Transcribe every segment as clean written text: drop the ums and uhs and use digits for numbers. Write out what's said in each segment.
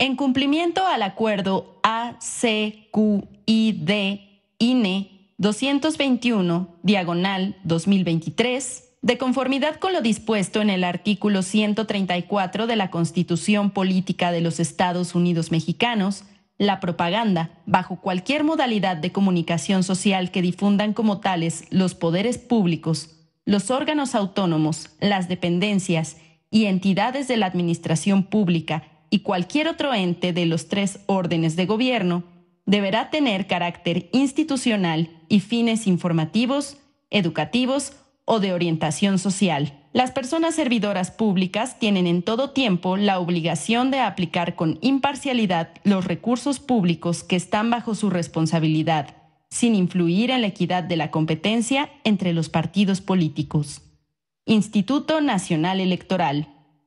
En cumplimiento al acuerdo ACQID-INE 221/2023, de conformidad con lo dispuesto en el artículo 134 de la Constitución Política de los Estados Unidos Mexicanos, la propaganda, bajo cualquier modalidad de comunicación social que difundan como tales los poderes públicos, los órganos autónomos, las dependencias y entidades de la administración pública y cualquier otro ente de los 3 órdenes de gobierno, deberá tener carácter institucional y fines informativos, educativos o de orientación social. Las personas servidoras públicas tienen en todo tiempo la obligación de aplicar con imparcialidad los recursos públicos que están bajo su responsabilidad, sin influir en la equidad de la competencia entre los partidos políticos. Instituto Nacional Electoral.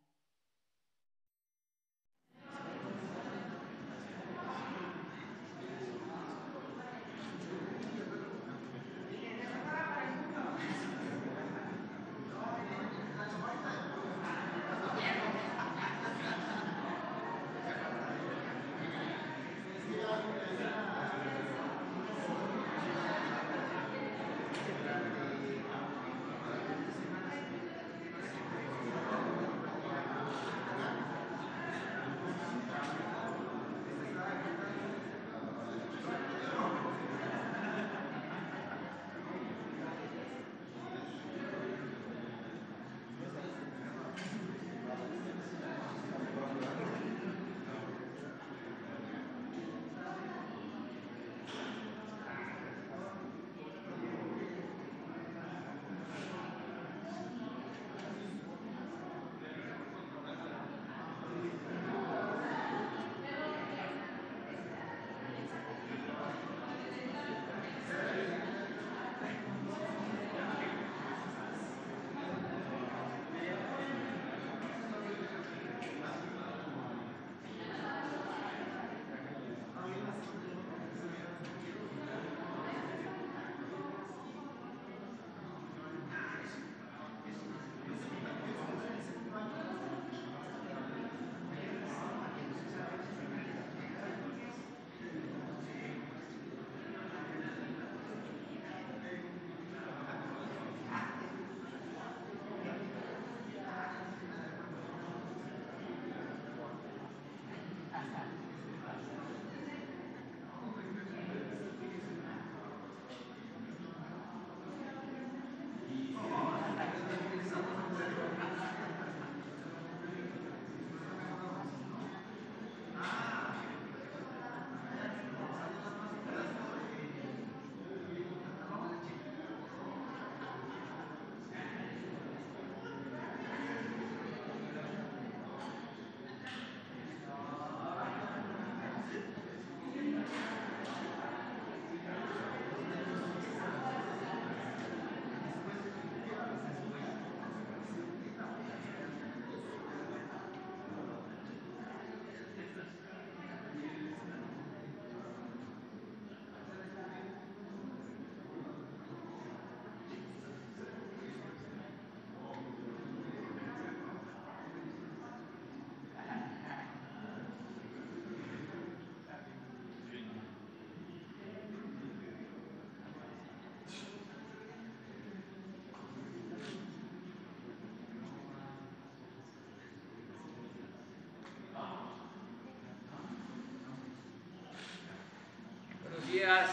Días.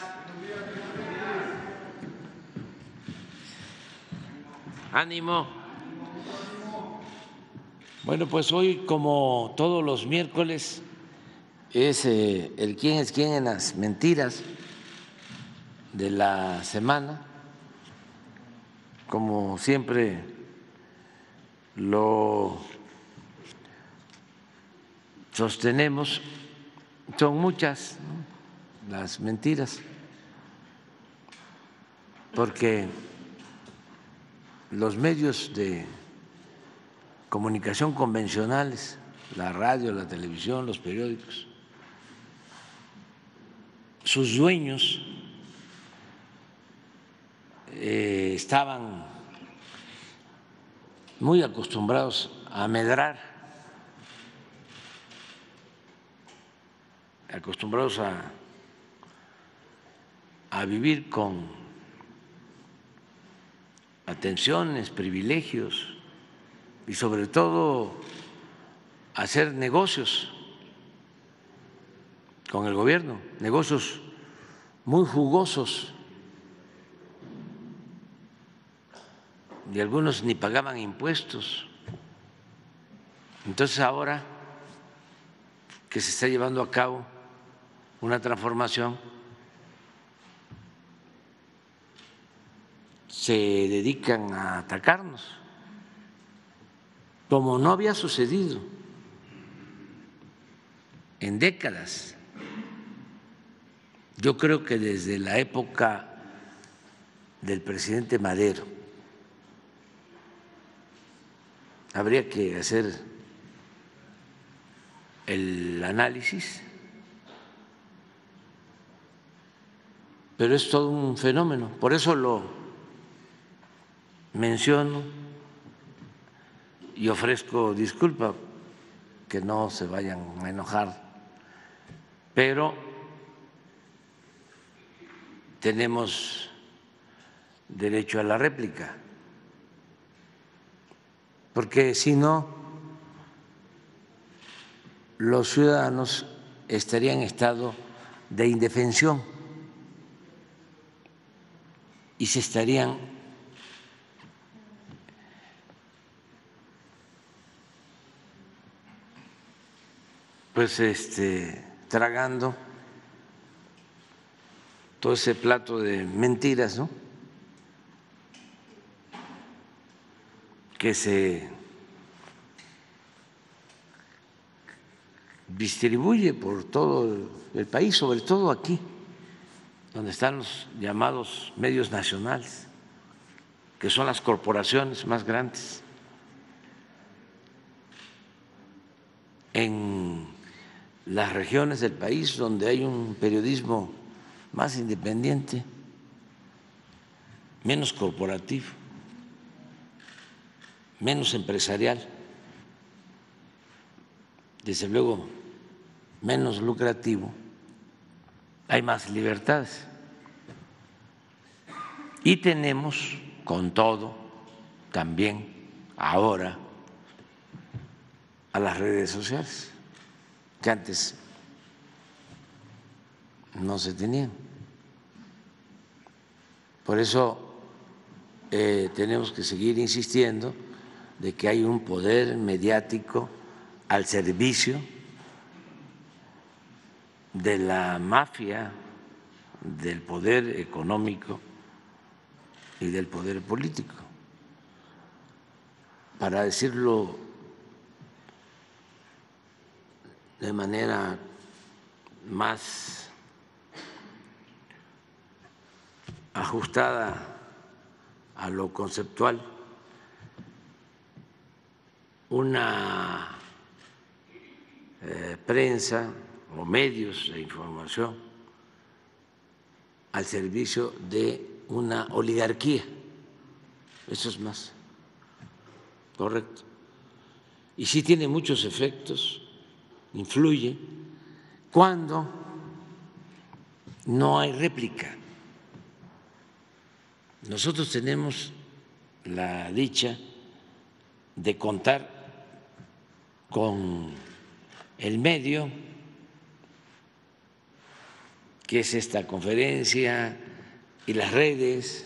Ánimo. Bueno, pues hoy, como todos los miércoles, es el quién es quién en las mentiras de la semana. Como siempre lo sostenemos, son muchas, ¿no?, las mentiras, porque los medios de comunicación convencionales, la radio, la televisión, los periódicos, sus dueños estaban muy acostumbrados a medrar acostumbrados a vivir con atenciones, privilegios y sobre todo hacer negocios con el gobierno, negocios muy jugosos, y algunos ni pagaban impuestos. Entonces ahora que se está llevando a cabo una transformación, se dedican a atacarnos, como no había sucedido en décadas. Yo creo que desde la época del presidente Madero habría que hacer el análisis, pero es todo un fenómeno, por eso lo menciono y ofrezco disculpa, que no se vayan a enojar, pero tenemos derecho a la réplica, porque si no, los ciudadanos estarían en estado de indefensión y se estarían tragando todo ese plato de mentiras, ¿no?, que se distribuye por todo el país, sobre todo aquí, donde están los llamados medios nacionales, que son las corporaciones más grandes. En las regiones del país donde hay un periodismo más independiente, menos corporativo, menos empresarial, desde luego menos lucrativo, hay más libertades. Y tenemos, con todo, también ahora a las redes sociales, que antes no se tenían. Por eso tenemos que seguir insistiendo de que hay un poder mediático al servicio de la mafia, del poder económico y del poder político. Para decirlo de manera más ajustada a lo conceptual, una prensa o medios de información al servicio de una oligarquía. Eso es más correcto. Y sí tiene muchos efectos, influye cuando no hay réplica. Nosotros tenemos la dicha de contar con el medio que es esta conferencia y las redes,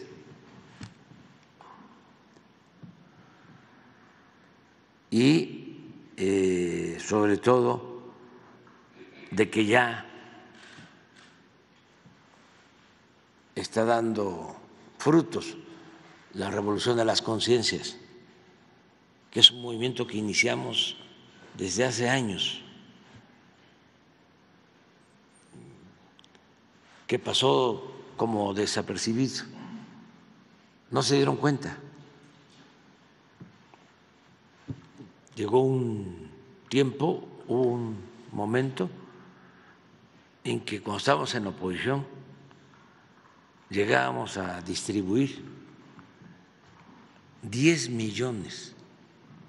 y sobre todo de que ya está dando frutos la revolución de las conciencias, que es un movimiento que iniciamos desde hace años, que pasó como desapercibido, no se dieron cuenta. Llegó un tiempo, hubo un momento en que cuando estábamos en la oposición llegábamos a distribuir 10 millones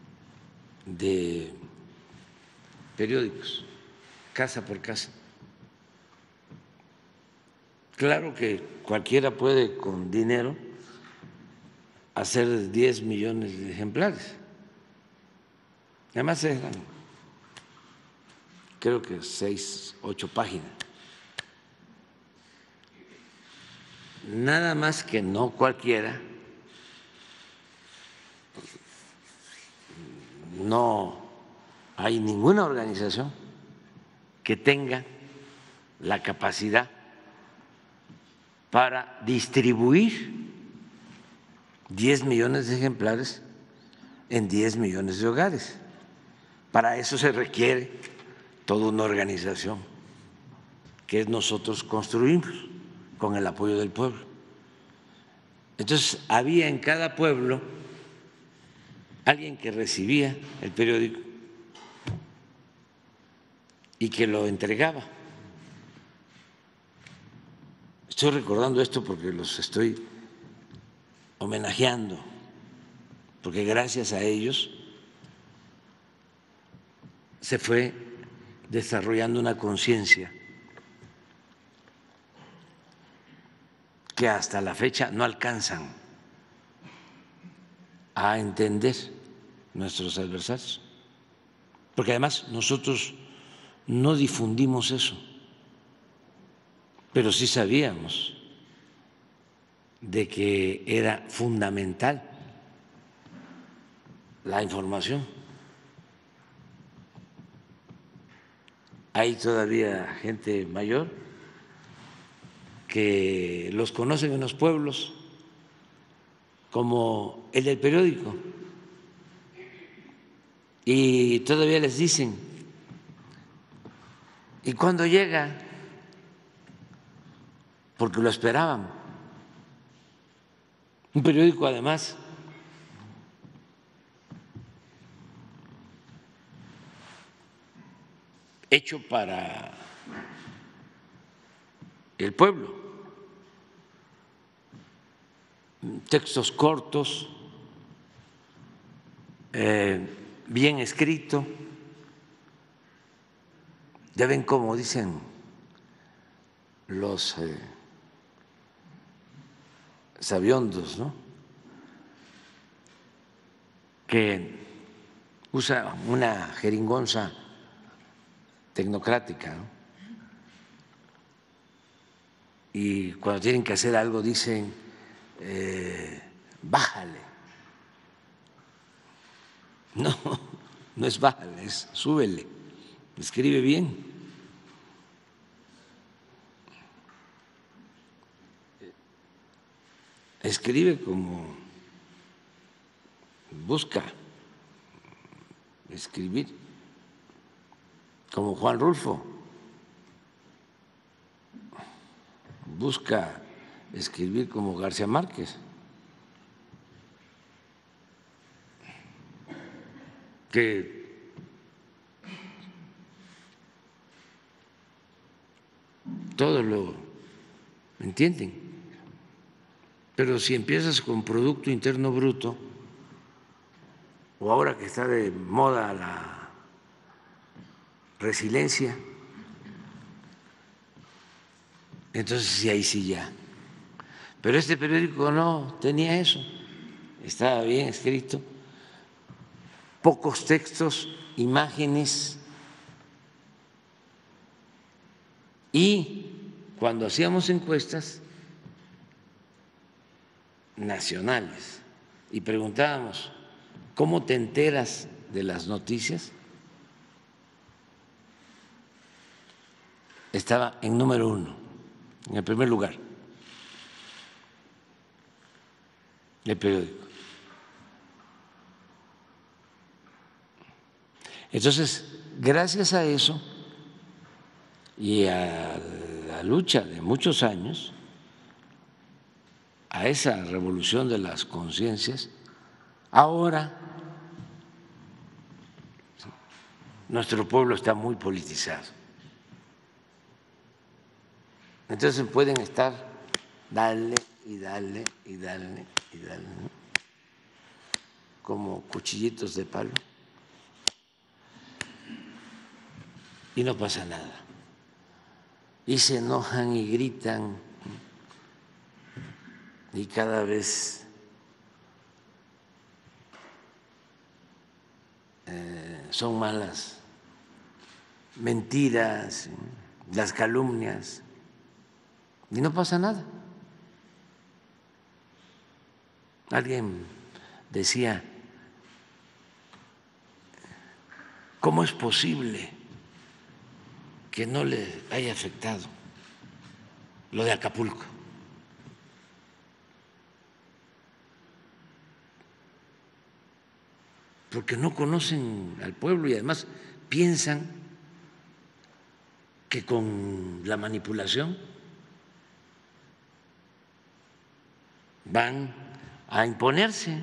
de periódicos, casa por casa. Claro que cualquiera puede con dinero hacer 10 millones de ejemplares. Además eran, creo que 6, 8 páginas. Nada más que no cualquiera, no hay ninguna organización que tenga la capacidad para distribuir 10 millones de ejemplares en 10 millones de hogares. Para eso se requiere toda una organización que nosotros construimos con el apoyo del pueblo. Entonces, había en cada pueblo alguien que recibía el periódico y que lo entregaba. Estoy recordando esto porque los estoy homenajeando, porque gracias a ellos se fue desarrollando una conciencia que hasta la fecha no alcanzan a entender nuestros adversarios, porque además nosotros no difundimos eso, pero sí sabíamos de que era fundamental la información. Hay todavía gente mayor que los conocen en los pueblos como el del periódico y todavía les dicen, ¿y cuándo llega? Porque lo esperaban. Un periódico además hecho para el pueblo, textos cortos, bien escrito. Ya ven cómo dicen los sabiondos, ¿no? Que usa una jeringonza tecnocrática, ¿no? Y cuando tienen que hacer algo dicen, bájale. No, no es bájale, es súbele, escribe bien. Escribe como busca escribir, como Juan Rulfo busca escribir como García Márquez, que todos lo entienden. Pero si empiezas con Producto Interno Bruto, o ahora que está de moda la resiliencia, entonces sí, ahí sí ya. Pero este periódico no tenía eso, estaba bien escrito, pocos textos, imágenes, y cuando hacíamos encuestas nacionales y preguntábamos, ¿cómo te enteras de las noticias? Estaba en número 1, en el primer lugar, el periódico. Entonces, gracias a eso y a la lucha de muchos años, a esa revolución de las conciencias, ahora nuestro pueblo está muy politizado. Entonces pueden estar dale y dale y dale y dale, ¿no? Como cuchillitos de palo, y no pasa nada. Y se enojan y gritan y cada vez son más las mentiras, las calumnias, y no pasa nada. Alguien decía, ¿cómo es posible que no le haya afectado lo de Acapulco? Porque no conocen al pueblo y además piensan que con la manipulación van a imponerse,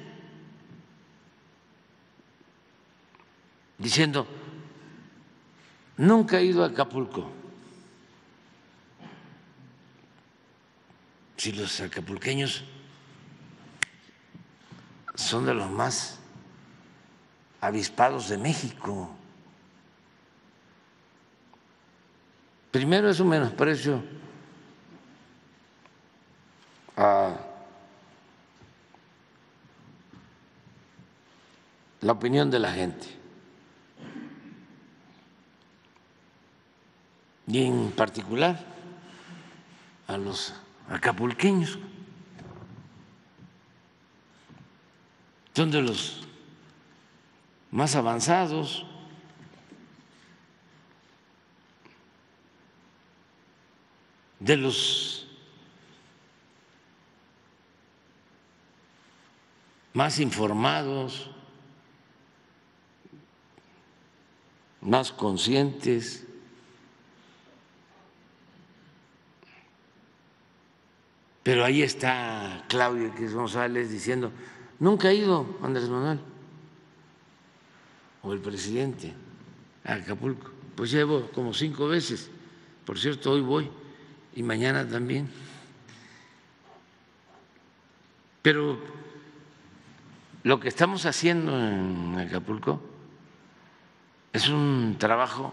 diciendo, nunca he ido a Acapulco. Si los acapulqueños son de los más avispados de México. Primero, es un menosprecio a la opinión de la gente y en particular a los acapulqueños. Son de los más avanzados, de los más informados, más conscientes. Pero ahí está Claudio X González diciendo, nunca ha ido Andrés Manuel o el presidente a Acapulco. Pues llevo como 5 veces, por cierto, hoy voy y mañana también. Pero lo que estamos haciendo en Acapulco es un trabajo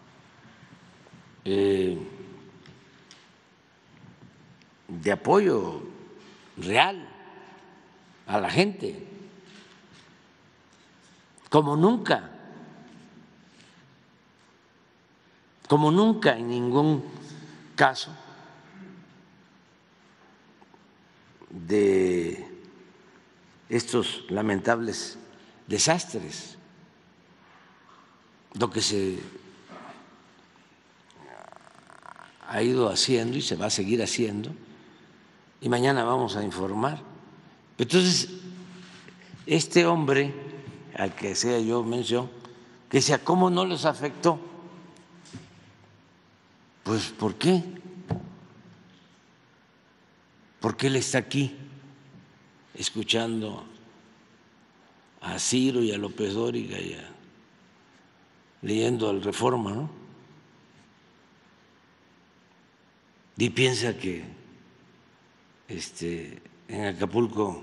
de apoyo real a la gente, como nunca en ningún caso de estos lamentables desastres. Lo que se ha ido haciendo y se va a seguir haciendo, y mañana vamos a informar. Entonces, este hombre al que hacía yo mención, que decía, ¿cómo no les afectó? Pues, ¿por qué? Porque él está aquí escuchando a Ciro y a López Dóriga y leyendo al Reforma, ¿no? Y piensa que en Acapulco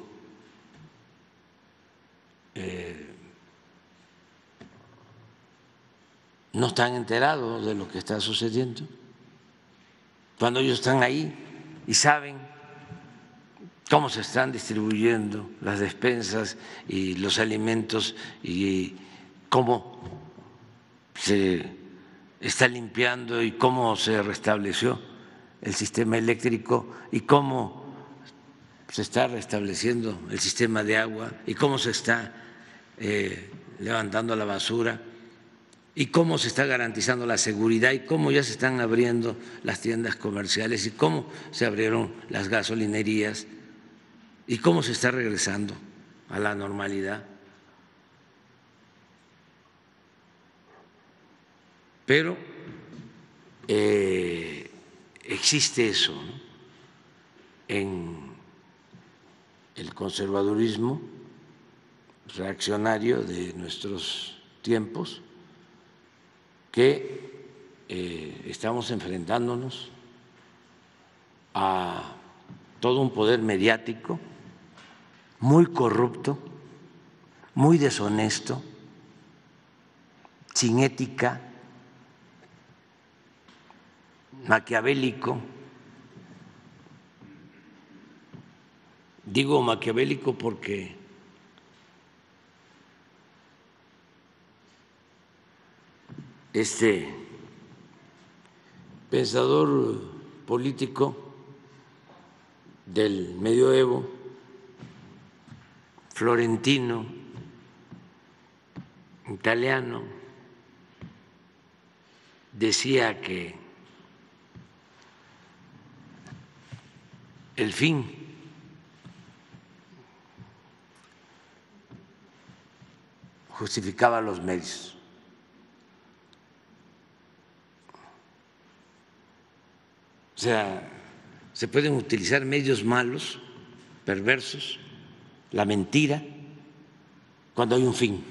no están enterados de lo que está sucediendo, cuando ellos están ahí y saben cómo se están distribuyendo las despensas y los alimentos y cómo se está limpiando y cómo se restableció el sistema eléctrico y cómo se está restableciendo el sistema de agua y cómo se está levantando la basura y cómo se está garantizando la seguridad y cómo ya se están abriendo las tiendas comerciales y cómo se abrieron las gasolinerías y cómo se está regresando a la normalidad. Pero existe eso, ¿no?, en el conservadurismo reaccionario de nuestros tiempos, que estamos enfrentándonos a todo un poder mediático muy corrupto, muy deshonesto, sin ética, maquiavélico, Digo maquiavélico porque este pensador político del medioevo, florentino, italiano, decía que el fin justificaba los medios. O sea, se pueden utilizar medios malos, perversos, la mentira, cuando hay un fin.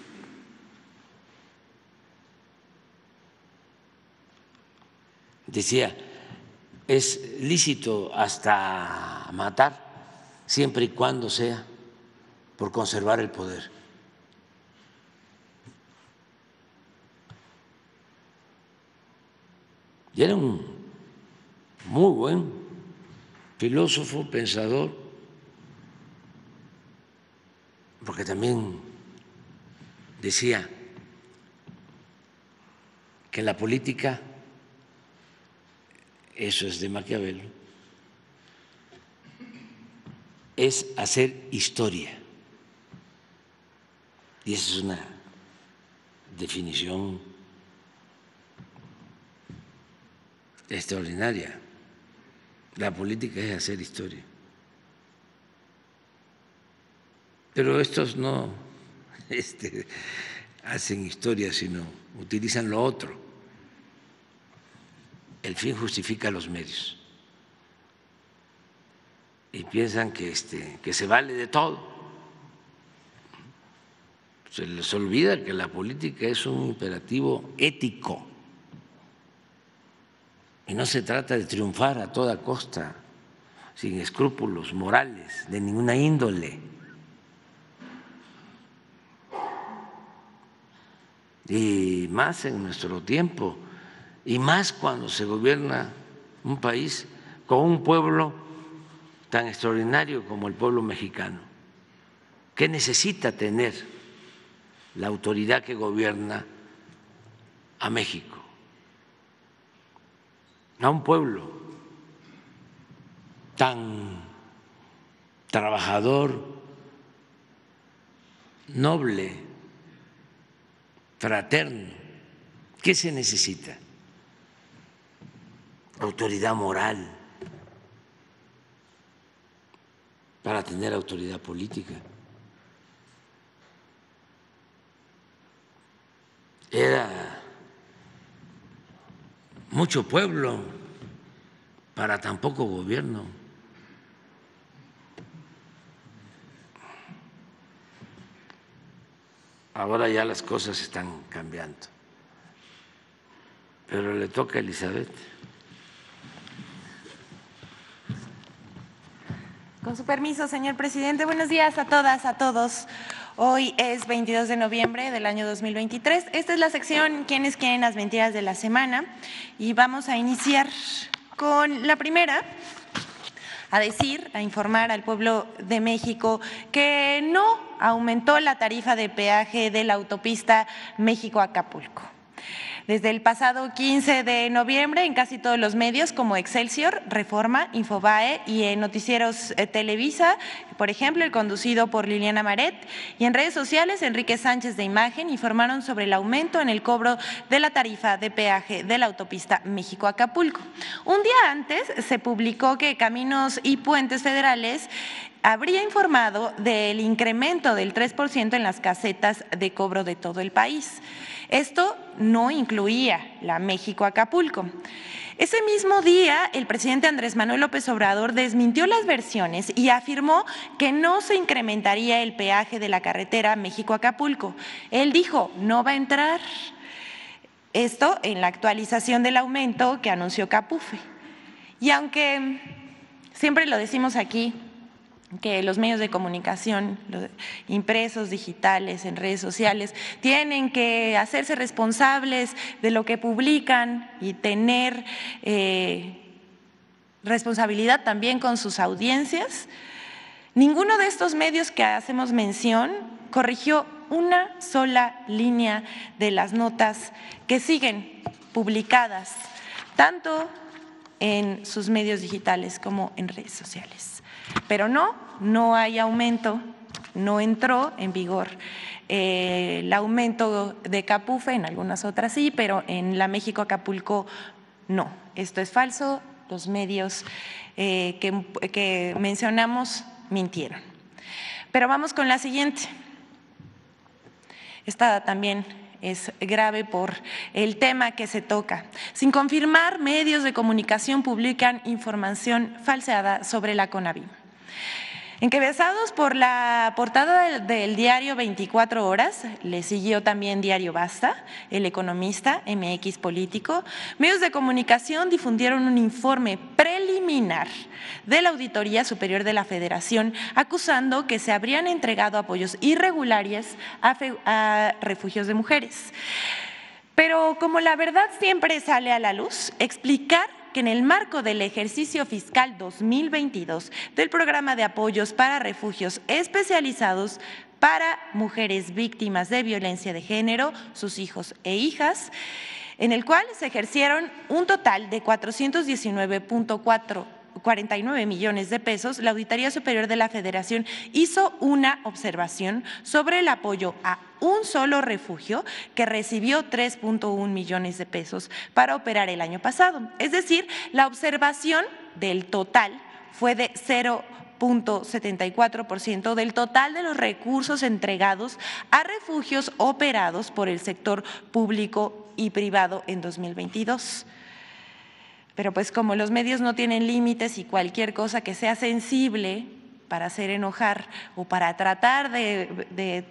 Decía, es lícito hasta matar siempre y cuando sea por conservar el poder. Y era un muy buen filósofo, pensador, porque también decía que en la política, eso es de Maquiavelo, es hacer historia. Y esa es una definición extraordinaria. La política es hacer historia. Pero estos no hacen historia, sino utilizan lo otro. El fin justifica los medios. Y piensan que se vale de todo. Se les olvida que la política es un imperativo ético. Y no se trata de triunfar a toda costa, sin escrúpulos morales de ninguna índole. Y más en nuestro tiempo, y más cuando se gobierna un país con un pueblo tan extraordinario como el pueblo mexicano, que necesita tener la autoridad que gobierna a México, a un pueblo tan trabajador, noble, fraterno. ¿Qué se necesita? Autoridad moral para tener autoridad política. Era mucho pueblo para tan poco gobierno. Ahora ya las cosas están cambiando, pero le toca a Elizabeth. Con su permiso, señor presidente. Buenos días a todas, a todos. Hoy es 22 de noviembre del año 2023. Esta es la sección ¿Quiénes quieren las mentiras de la semana? Y vamos a iniciar con la primera, a informar al pueblo de México que no aumentó la tarifa de peaje de la autopista México-Acapulco. Desde el pasado 15 de noviembre, en casi todos los medios como Excelsior, Reforma, Infobae y en noticieros Televisa, por ejemplo, el conducido por Liliana Maret, y en redes sociales, Enrique Sánchez de Imagen informaron sobre el aumento en el cobro de la tarifa de peaje de la autopista México-Acapulco. Un día antes se publicó que Caminos y Puentes Federales habría informado del incremento del 3% en las casetas de cobro de todo el país. Esto no incluía la México-Acapulco. Ese mismo día, el presidente Andrés Manuel López Obrador desmintió las versiones y afirmó que no se incrementaría el peaje de la carretera México-Acapulco. Él dijo, no va a entrar. Esto en la actualización del aumento que anunció Capufe. Y aunque siempre lo decimos aquí, que los medios de comunicación, los impresos, digitales, en redes sociales, tienen que hacerse responsables de lo que publican y tener responsabilidad también con sus audiencias. Ninguno de estos medios que hacemos mención corrigió una sola línea de las notas que siguen publicadas, tanto en sus medios digitales como en redes sociales. Pero no hay aumento, no entró en vigor el aumento de Capufe, en algunas otras sí, pero en la México-Acapulco no. Esto es falso, los medios que mencionamos mintieron. Pero vamos con la siguiente. Esta también es grave por el tema que se toca. Sin confirmar, medios de comunicación publican información falseada sobre la CONAVIM. Encabezados por la portada del diario 24 Horas, le siguió también Diario Basta, El Economista, MX Político, medios de comunicación difundieron un informe preliminar de la Auditoría Superior de la Federación acusando que se habrían entregado apoyos irregulares a refugios de mujeres. Pero como la verdad siempre sale a la luz, explicar que en el marco del ejercicio fiscal 2022 del programa de apoyos para refugios especializados para mujeres víctimas de violencia de género, sus hijos e hijas, en el cual se ejercieron un total de 419.49 millones de pesos, la Auditoría Superior de la Federación hizo una observación sobre el apoyo a un solo refugio que recibió 3.1 millones de pesos para operar el año pasado. Es decir, la observación del total fue de 0.74% del total de los recursos entregados a refugios operados por el sector público y privado en 2022. Pero pues como los medios no tienen límites y cualquier cosa que sea sensible para hacer enojar o para tratar de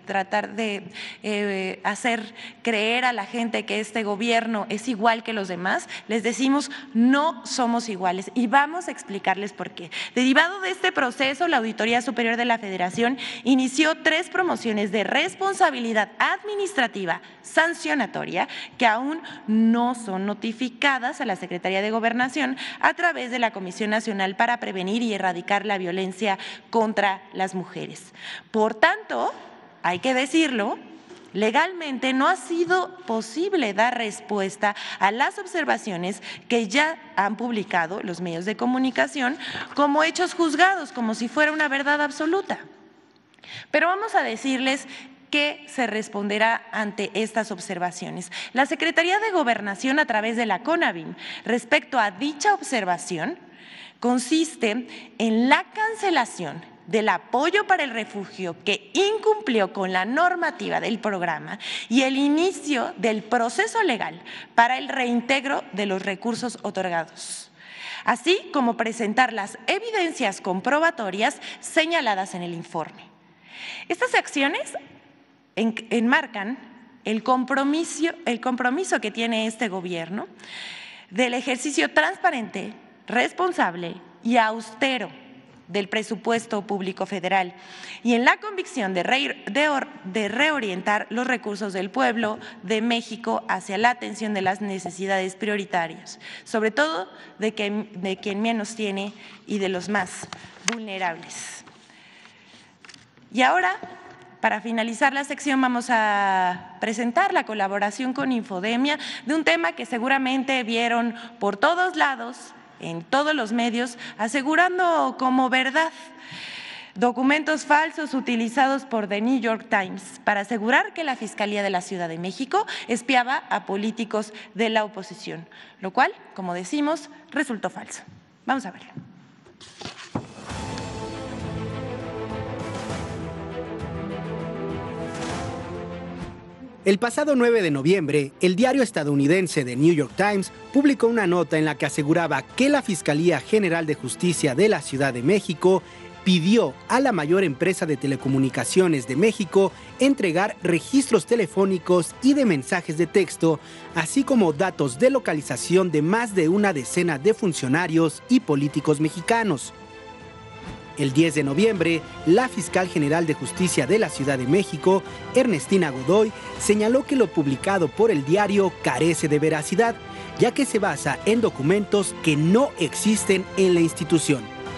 hacer creer a la gente que este gobierno es igual que los demás, les decimos no somos iguales y vamos a explicarles por qué. Derivado de este proceso, la Auditoría Superior de la Federación inició 3 promociones de responsabilidad administrativa sancionatoria que aún no son notificadas a la Secretaría de Gobernación a través de la Comisión Nacional para Prevenir y Erradicar la Violencia contra las Mujeres. Por tanto, hay que decirlo, legalmente no ha sido posible dar respuesta a las observaciones que ya han publicado los medios de comunicación como hechos juzgados, como si fuera una verdad absoluta. Pero vamos a decirles ¿qué se responderá ante estas observaciones? La Secretaría de Gobernación, a través de la CONAVIM, respecto a dicha observación, consiste en la cancelación del apoyo para el refugio que incumplió con la normativa del programa y el inicio del proceso legal para el reintegro de los recursos otorgados, así como presentar las evidencias comprobatorias señaladas en el informe. Estas acciones enmarcan el compromiso que tiene este gobierno del ejercicio transparente, responsable y austero del presupuesto público federal y en la convicción de reorientar los recursos del pueblo de México hacia la atención de las necesidades prioritarias, sobre todo de quien menos tiene y de los más vulnerables. Y ahora, para finalizar la sección, vamos a presentar la colaboración con Infodemia de un tema que seguramente vieron por todos lados, en todos los medios, asegurando como verdad documentos falsos utilizados por The New York Times para asegurar que la Fiscalía de la Ciudad de México espiaba a políticos de la oposición, lo cual, como decimos, resultó falso. Vamos a verlo. El pasado 9 de noviembre, el diario estadounidense The New York Times publicó una nota en la que aseguraba que la Fiscalía General de Justicia de la Ciudad de México pidió a la mayor empresa de telecomunicaciones de México entregar registros telefónicos y de mensajes de texto, así como datos de localización de más de una decena de funcionarios y políticos mexicanos. El 10 de noviembre, la fiscal general de Justicia de la Ciudad de México, Ernestina Godoy, señaló que lo publicado por el diario carece de veracidad, ya que se basa en documentos que no existen en la institución.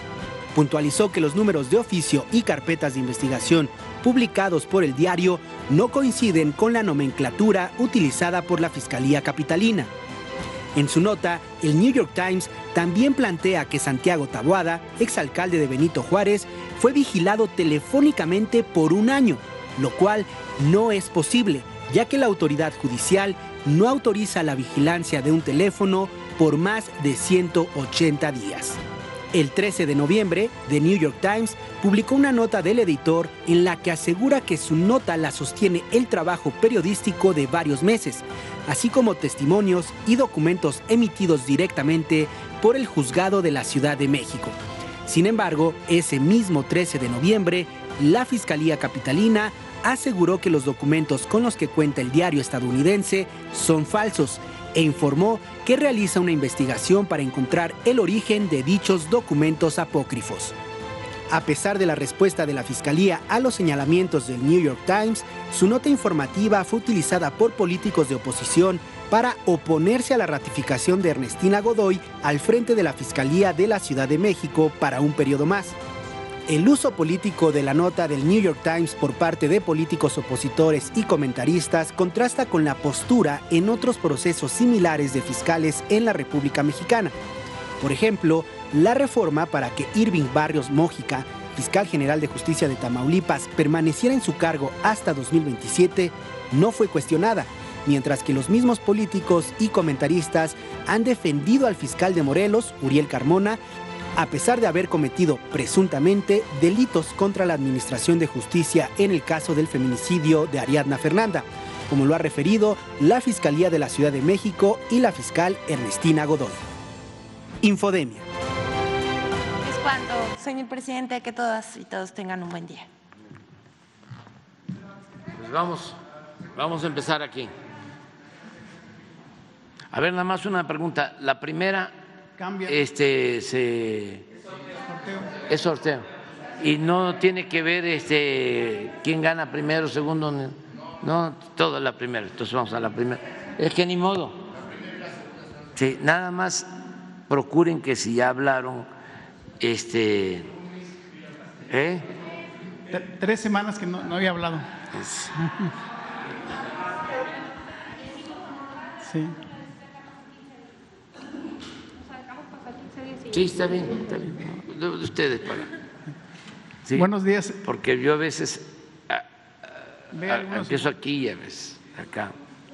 puntualizó que los números de oficio y carpetas de investigación publicados por el diario no coinciden con la nomenclatura utilizada por la Fiscalía Capitalina. En su nota, el New York Times también plantea que Santiago Taboada, exalcalde de Benito Juárez, fue vigilado telefónicamente por un año, lo cual no es posible, ya que la autoridad judicial no autoriza la vigilancia de un teléfono por más de 180 días. El 13 de noviembre, The New York Times publicó una nota del editor en la que asegura que su nota la sostiene el trabajo periodístico de varios meses, así como testimonios y documentos emitidos directamente por el juzgado de la Ciudad de México. Sin embargo, ese mismo 13 de noviembre, la Fiscalía Capitalina aseguró que los documentos con los que cuenta el diario estadounidense son falsos e informó que realiza una investigación para encontrar el origen de dichos documentos apócrifos. A pesar de la respuesta de la Fiscalía a los señalamientos del New York Times, su nota informativa fue utilizada por políticos de oposición para oponerse a la ratificación de Ernestina Godoy al frente de la Fiscalía de la Ciudad de México para un periodo más. El uso político de la nota del New York Times por parte de políticos opositores y comentaristas contrasta con la postura en otros procesos similares de fiscales en la República Mexicana. Por ejemplo, la reforma para que Irving Barrios Mójica, fiscal general de justicia de Tamaulipas, permaneciera en su cargo hasta 2027, no fue cuestionada, mientras que los mismos políticos y comentaristas han defendido al fiscal de Morelos, Uriel Carmona, a pesar de haber cometido presuntamente delitos contra la Administración de Justicia en el caso del feminicidio de Ariadna Fernanda, como lo ha referido la Fiscalía de la Ciudad de México y la fiscal Ernestina Godoy. Infodemia. Es cuando, señor presidente, que todas y todos tengan un buen día. Pues vamos a empezar aquí. A ver, nada más una pregunta. La primera es sorteo. Y no tiene que ver quién gana primero, segundo, no, toda la primera. Entonces vamos a la primera. Es que ni modo. Sí, nada más procuren que si ya hablaron 3 semanas que no había hablado. Sí. Sí, está bien. De ustedes para. Sí, buenos días. Porque yo a veces empiezo aquí y a veces acá.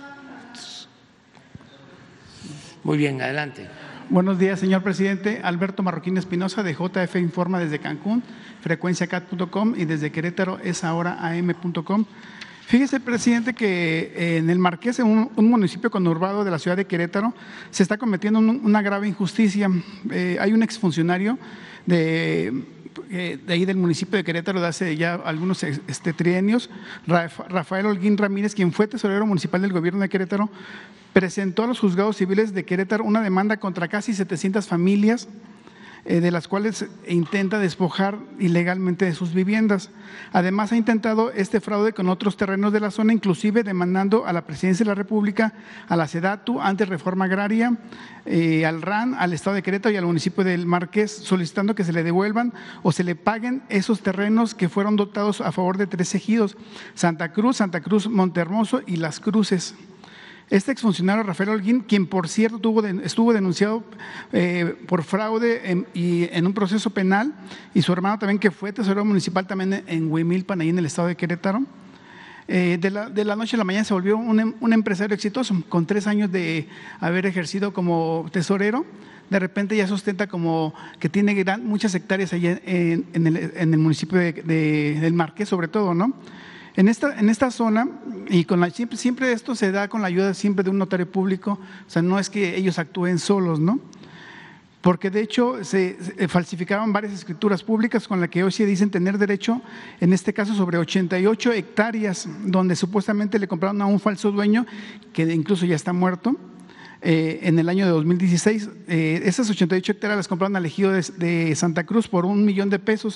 Muy bien, adelante. Buenos días, señor presidente. Alberto Marroquín Espinosa, de JF Informa desde Cancún, frecuenciacat.com, y desde Querétaro es ahora am.com. Fíjese, presidente, que en el Marqués, un municipio conurbado de la ciudad de Querétaro, se está cometiendo una grave injusticia. Hay un exfuncionario de ahí del municipio de Querétaro de hace ya algunos trienios, Rafael Holguín Ramírez, quien fue tesorero municipal del gobierno de Querétaro, presentó a los juzgados civiles de Querétaro una demanda contra casi 700 familias, de las cuales intenta despojar ilegalmente de sus viviendas. Además, ha intentado este fraude con otros terrenos de la zona, inclusive demandando a la Presidencia de la República, a la SEDATU, ante Reforma Agraria, al RAN, al Estado de Querétaro y al municipio del Marqués, solicitando que se le devuelvan o se le paguen esos terrenos que fueron dotados a favor de 3 ejidos: Santa Cruz, Montehermoso y Las Cruces. Este exfuncionario Rafael Holguín, quien por cierto estuvo denunciado por fraude y en un proceso penal, y su hermano también, que fue tesorero municipal también en Huimilpan, ahí en el estado de Querétaro, de la noche a la mañana se volvió un empresario exitoso, con 3 años de haber ejercido como tesorero. De repente ya sustenta como que tiene muchas hectáreas allá en el municipio del Marqués, sobre todo, ¿no? En esta zona, y siempre esto se da con la ayuda siempre de un notario público, o sea, no es que ellos actúen solos, ¿no? Porque de hecho se falsificaron varias escrituras públicas con las que hoy se dicen tener derecho, en este caso sobre 88 hectáreas, donde supuestamente le compraron a un falso dueño, que incluso ya está muerto, en el año de 2016. Esas 88 hectáreas las compraron al ejido de Santa Cruz por $1 millón,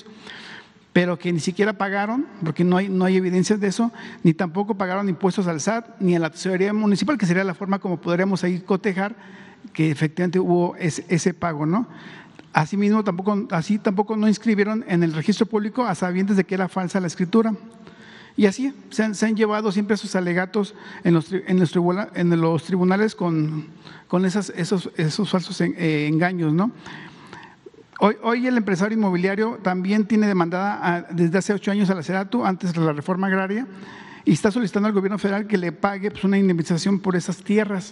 pero que ni siquiera pagaron, porque no hay evidencias de eso, ni tampoco pagaron impuestos al SAT ni a la tesorería municipal, que sería la forma como podríamos ahí cotejar que efectivamente hubo ese pago, ¿no? Asimismo, tampoco no inscribieron en el registro público a sabiendas de que era falsa la escritura. Y así se han llevado siempre esos alegatos en los tribunales con esos falsos engaños, ¿no? Hoy el empresario inmobiliario también tiene demandada desde hace 8 años a la SEDATU, antes de la reforma agraria, y está solicitando al gobierno federal que le pague una indemnización por esas tierras.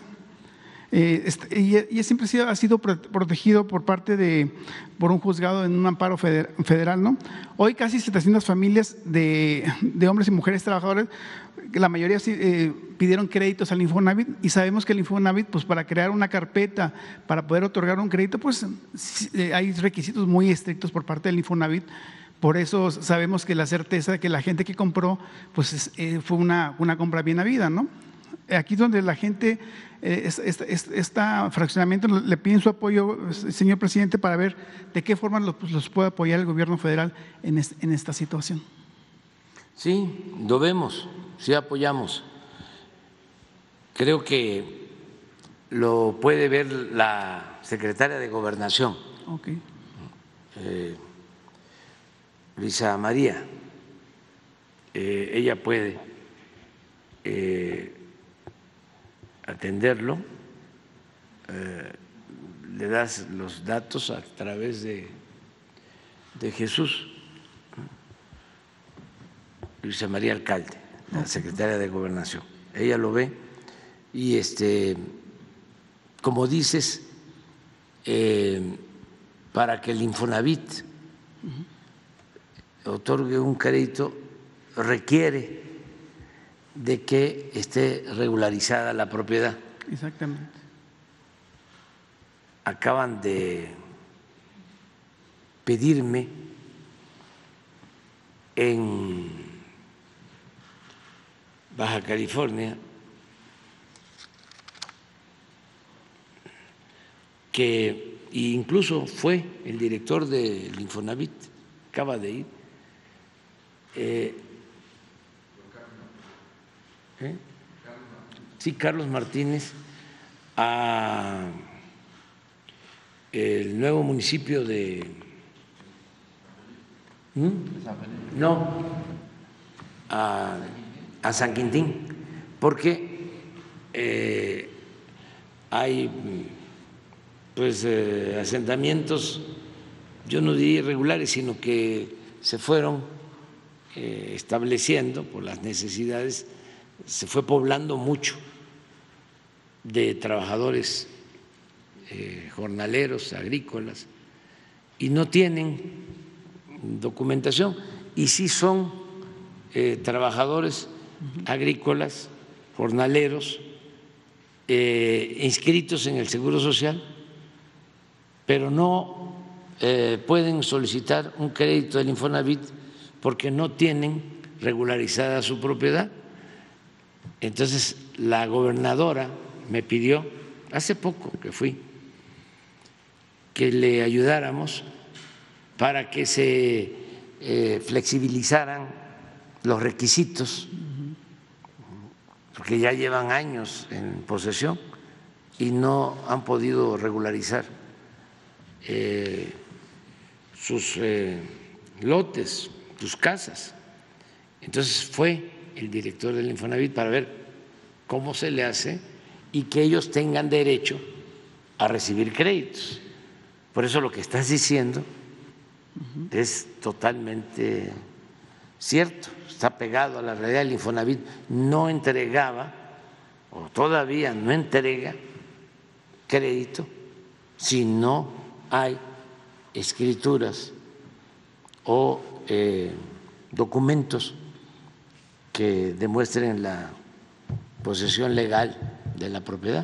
Y siempre ha sido protegido por un juzgado en un amparo federal, ¿no? Hoy casi 700 familias de hombres y mujeres trabajadores, la mayoría pidieron créditos al Infonavit, y sabemos que el Infonavit, pues para crear una carpeta, para poder otorgar un crédito, pues hay requisitos muy estrictos por parte del Infonavit. Por eso sabemos que la certeza de que la gente que compró, pues fue una compra bien habida, ¿no? Aquí donde la gente, está fraccionamiento, le piden su apoyo, señor presidente, para ver de qué forma los puede apoyar el gobierno federal en esta situación. Sí, lo vemos, sí apoyamos. Creo que lo puede ver la secretaria de Gobernación, Okay. Luisa María. Ella puede atenderlo, le das los datos a través de Jesús, Luisa María Alcalde, la secretaria de Gobernación. Ella lo ve y como dices, para que el Infonavit otorgue un crédito requiere de que esté regularizada la propiedad. Exactamente. Acaban de pedirme en Baja California que incluso fue el director del Infonavit, acaba de ir, sí, Carlos Martínez, a el nuevo municipio de a San Quintín, porque hay pues asentamientos, yo no diría irregulares, sino que se fueron estableciendo por las necesidades, se fue poblando mucho de trabajadores jornaleros, agrícolas, y no tienen documentación, y sí son trabajadores agrícolas, jornaleros, inscritos en el Seguro Social, pero no pueden solicitar un crédito del Infonavit porque no tienen regularizada su propiedad. Entonces, la gobernadora me pidió, hace poco que fui, que le ayudáramos para que se flexibilizaran los requisitos, porque ya llevan años en posesión y no han podido regularizar sus lotes, sus casas. Entonces fue el director del Infonavit para ver cómo se le hace y que ellos tengan derecho a recibir créditos. Por eso lo que estás diciendo es totalmente cierto, está pegado a la realidad. El Infonavit no entregaba o todavía no entrega crédito si no hay escrituras o documentos que demuestren la posesión legal de la propiedad.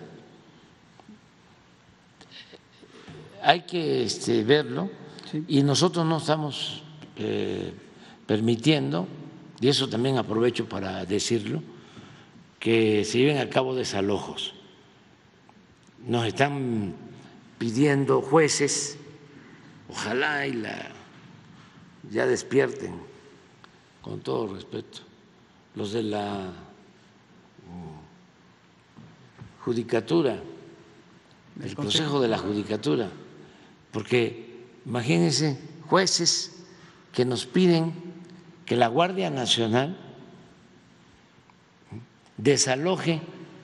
Hay que verlo, sí. Y nosotros no estamos permitiendo, y eso también aprovecho para decirlo, que se lleven a cabo desalojos. Nos están pidiendo jueces, ojalá y ya despierten, con todo respeto, los de la judicatura, el Consejo de la Judicatura, porque imagínense, jueces que nos piden que la Guardia Nacional desaloje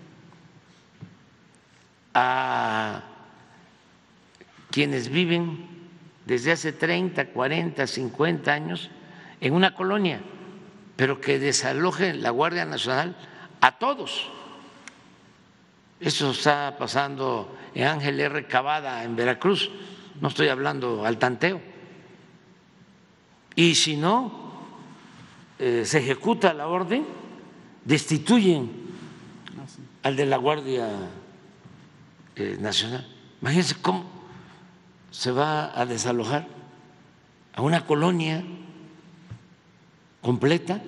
a quienes viven desde hace 30, 40, 50 años en una colonia, pero que desaloje la Guardia Nacional a todos. Eso está pasando en Ángel R. Cavada, en Veracruz, no estoy hablando al tanteo. Y si no se ejecuta la orden, destituyen al de la Guardia Nacional. Imagínense cómo se va a desalojar a una colonia completa.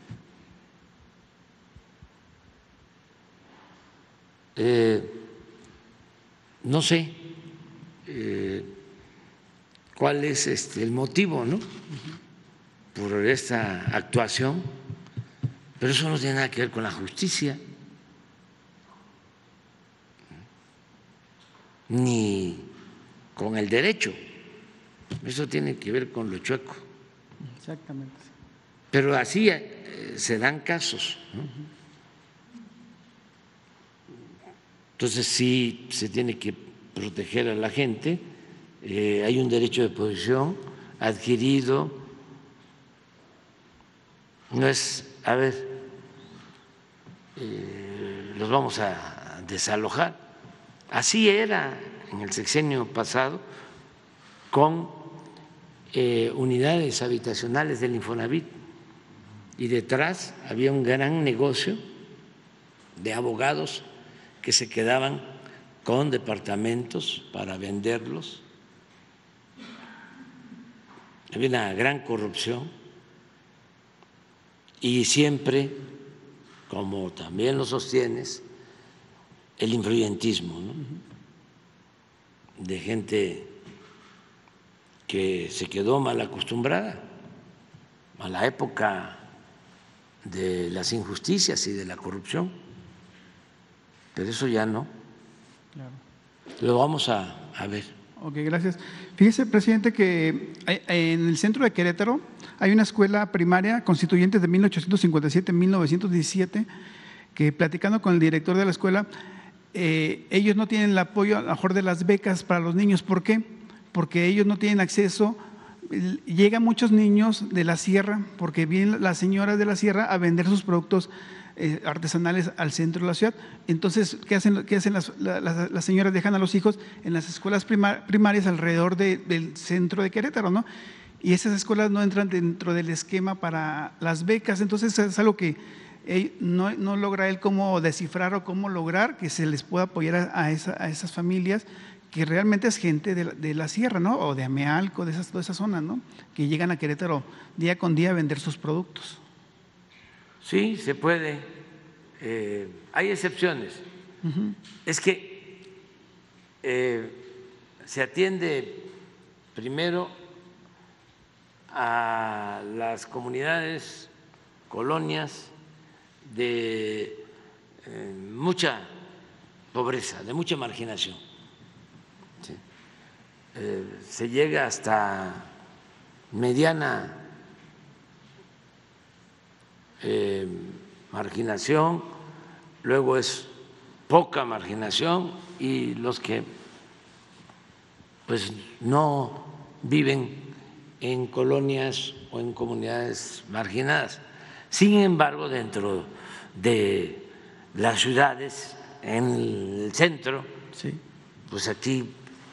No sé cuál es el motivo, ¿no?, por esta actuación, pero eso no tiene nada que ver con la justicia ni con el derecho, eso tiene que ver con lo chueco. Exactamente. Pero así se dan casos, ¿no? Entonces sí se tiene que proteger a la gente, hay un derecho de posesión adquirido, no es, a ver, los vamos a desalojar. Así era en el sexenio pasado con unidades habitacionales del Infonavit, y detrás había un gran negocio de abogados que se quedaban con departamentos para venderlos. Había una gran corrupción y siempre, como también lo sostienes, el influyentismo, ¿no?, de gente que se quedó mal acostumbrada a la época de las injusticias y de la corrupción, pero eso ya no. Claro. Lo vamos a ver. Ok, gracias. Fíjese, presidente, que en el centro de Querétaro hay una escuela primaria constituyente de 1857-1917 que, platicando con el director de la escuela, ellos no tienen el apoyo a lo mejor de las becas para los niños. ¿Por qué? Porque ellos no tienen acceso. Llegan muchos niños de la sierra, porque vienen las señoras de la sierra a vender sus productos artesanales al centro de la ciudad. Entonces, ¿qué hacen las señoras? Dejan a los hijos en las escuelas primarias alrededor del centro de Querétaro, ¿no? Y esas escuelas no entran dentro del esquema para las becas. Entonces, es algo que no logra él cómo descifrar o cómo lograr que se les pueda apoyar a esas familias, que realmente es gente de la sierra, ¿no?, o de Amealco, de toda esa zona, ¿no?, que llegan a Querétaro día con día a vender sus productos. Sí, se puede. Hay excepciones. Es que se atiende primero a las comunidades, colonias de mucha pobreza, de mucha marginación. Sí. Se llega hasta mediana marginación, luego es poca marginación, y los que pues no viven en colonias o en comunidades marginadas. Sin embargo, dentro de las ciudades, en el centro, sí, pues aquí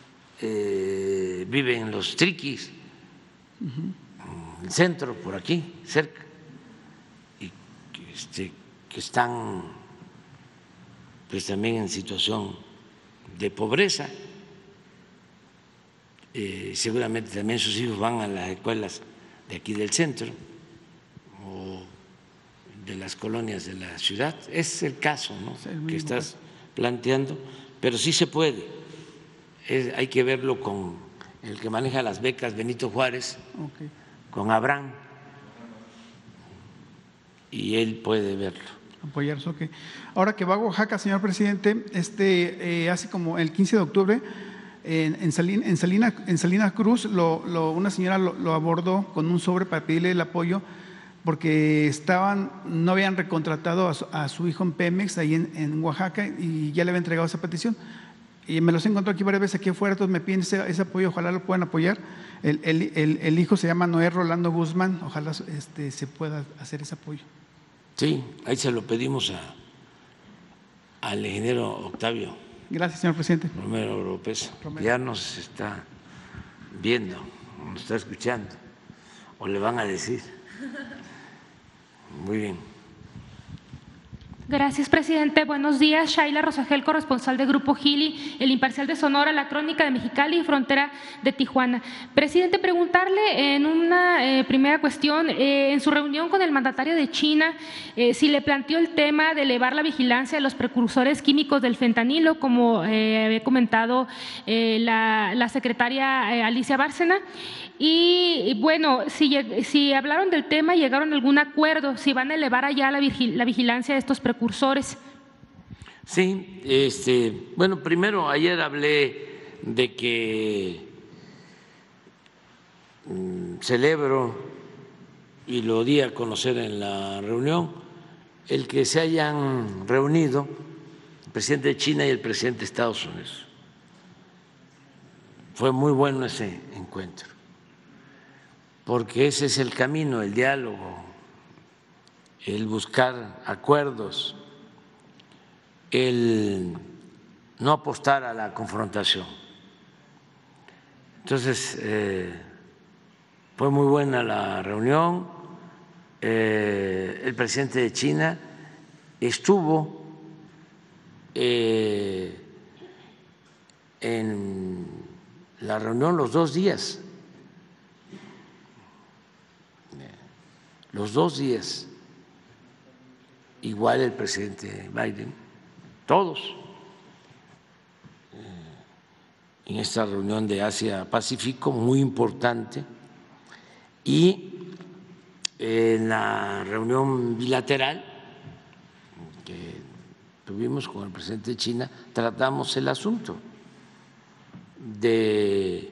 viven los triquis, en el centro, por aquí, cerca, y que están pues también en situación de pobreza. Seguramente también sus hijos van a las escuelas de aquí del centro o de las colonias de la ciudad. Es el caso, ¿no?, que estás planteando, pero sí se puede. Hay que verlo con el que maneja las becas, Benito Juárez, okay, con Abraham, y él puede verlo. Apoyarse, ok. Ahora que va a Oaxaca, señor presidente, hace como el 15 de octubre en Salina Cruz, una señora lo abordó con un sobre para pedirle el apoyo porque no habían recontratado a su hijo en Pemex, ahí en Oaxaca, y ya le había entregado esa petición. Y me los encontró aquí varias veces aquí afuera, entonces me piden ese apoyo, ojalá lo puedan apoyar. El hijo se llama Noé Rolando Guzmán, ojalá se pueda hacer ese apoyo. Sí, ahí se lo pedimos al ingeniero Octavio. Gracias, señor presidente. Romero López, ya nos está viendo, nos está escuchando, o le van a decir. Muy bien. Gracias, presidente. Buenos días. Shaila Rosagel, corresponsal de Grupo Gili, El Imparcial de Sonora, La Crónica de Mexicali y Frontera de Tijuana. Presidente, preguntarle en una primera cuestión, en su reunión con el mandatario de China, si le planteó el tema de elevar la vigilancia de los precursores químicos del fentanilo, como había comentado la secretaria Alicia Bárcena. Y bueno, si hablaron del tema, llegaron a algún acuerdo, si van a elevar allá la vigilancia de estos precursores. Sí, bueno, primero ayer hablé de que celebro y lo di a conocer en la reunión, el que se hayan reunido el presidente de China y el presidente de Estados Unidos. Fue muy bueno ese encuentro, porque ese es el camino, el diálogo, el buscar acuerdos, el no apostar a la confrontación. Entonces, fue muy buena la reunión. El presidente de China estuvo en la reunión los 2 días. Los 2 días, igual el presidente Biden, todos en esta reunión de Asia-Pacífico muy importante, y en la reunión bilateral que tuvimos con el presidente de China tratamos el asunto de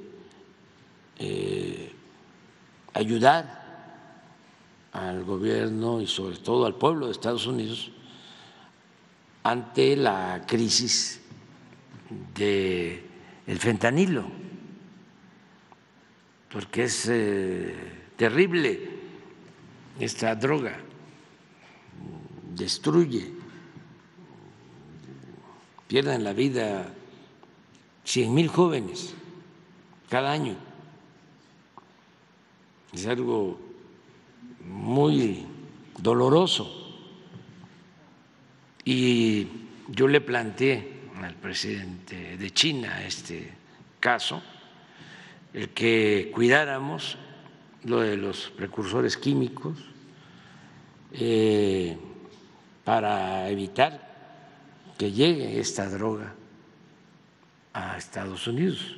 ayudar al gobierno y sobre todo al pueblo de Estados Unidos ante la crisis del fentanilo, porque es terrible esta droga, destruye, pierden la vida 100,000 jóvenes cada año, es algo muy doloroso. Y yo le planteé al presidente de China este caso, el que cuidáramos lo de los precursores químicos para evitar que llegue esta droga a Estados Unidos,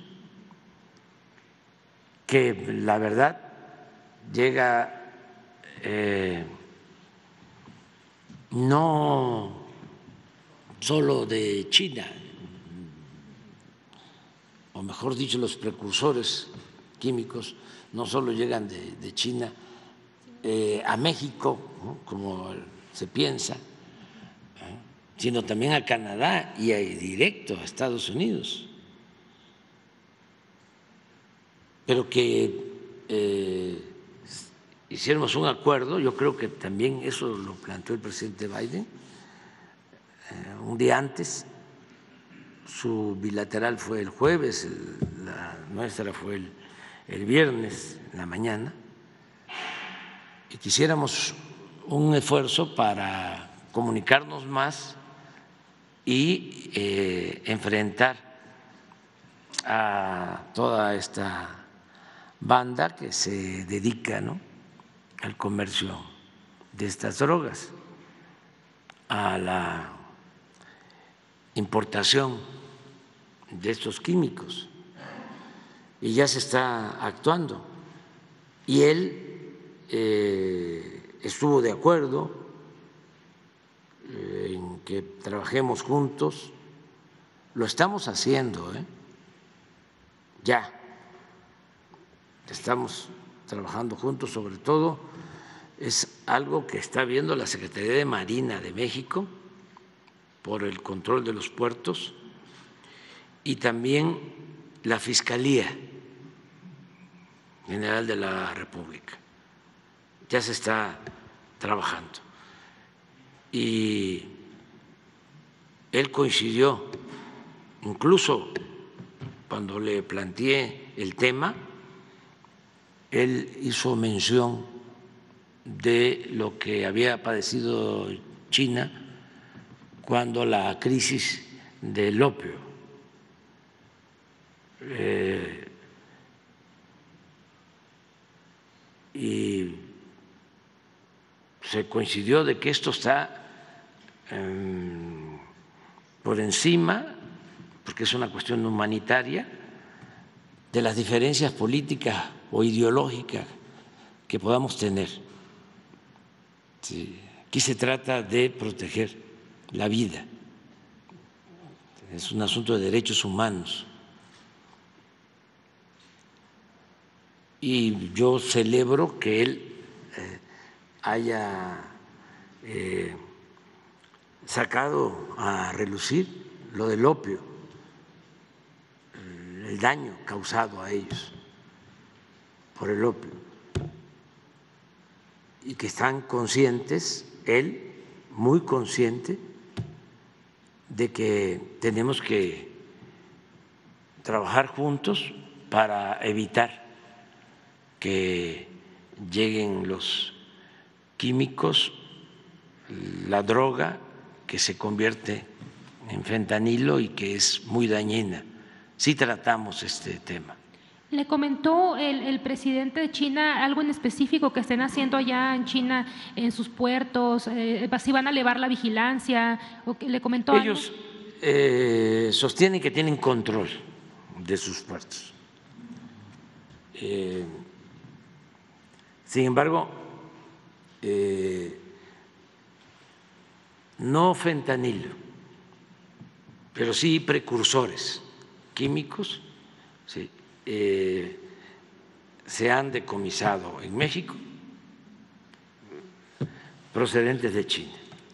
que la verdad llega no solo de China, o mejor dicho, los precursores químicos no solo llegan de China a México, ¿no?, como se piensa, sino también a Canadá y directo a Estados Unidos. Pero que hiciéramos un acuerdo, yo creo que también eso lo planteó el presidente Biden un día antes. Su bilateral fue el jueves, la nuestra fue el viernes en la mañana, y quisiéramos un esfuerzo para comunicarnos más y enfrentar a toda esta banda que se dedica, ¿no?, al comercio de estas drogas, a la importación de estos químicos, y ya se está actuando. Y él estuvo de acuerdo en que trabajemos juntos, lo estamos haciendo, ya estamos trabajando juntos, sobre todo es algo que está viendo la Secretaría de Marina de México por el control de los puertos y también la Fiscalía General de la República. Ya se está trabajando. Y él coincidió, incluso cuando le planteé el tema, él hizo mención de lo que había padecido China cuando la crisis del opio y se coincidió de que esto está por encima, porque es una cuestión humanitaria, de las diferencias políticas o ideológicas que podamos tener. Sí, aquí se trata de proteger la vida, es un asunto de derechos humanos. Y yo celebro que él haya sacado a relucir lo del opio, el daño causado a ellos por el opio, y que están conscientes, él muy consciente, de que tenemos que trabajar juntos para evitar que lleguen los químicos, la droga que se convierte en fentanilo y que es muy dañina. Sí tratamos este tema. ¿Le comentó el presidente de China algo en específico que estén haciendo allá en China en sus puertos? ¿Si van a elevar la vigilancia? ¿Le comentó Ellos sostienen que tienen control de sus puertos. Sin embargo, no fentanilo, pero sí precursores químicos, sí, se han decomisado en México procedentes de China.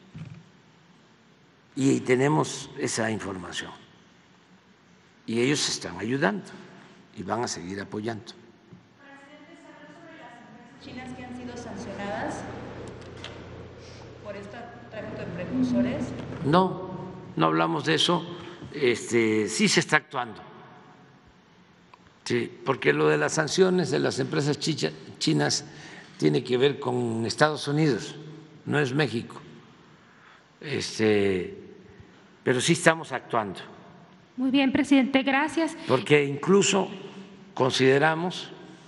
Y tenemos esa información. Y ellos están ayudando y van a seguir apoyando. Chinas que han sido sancionadas por este tráfico de precursores? No, no hablamos de eso. Sí se está actuando. Sí, porque lo de las sanciones de las empresas chinas tiene que ver con Estados Unidos, no es México. Pero sí estamos actuando. Muy bien, presidente, gracias. Porque incluso consideramos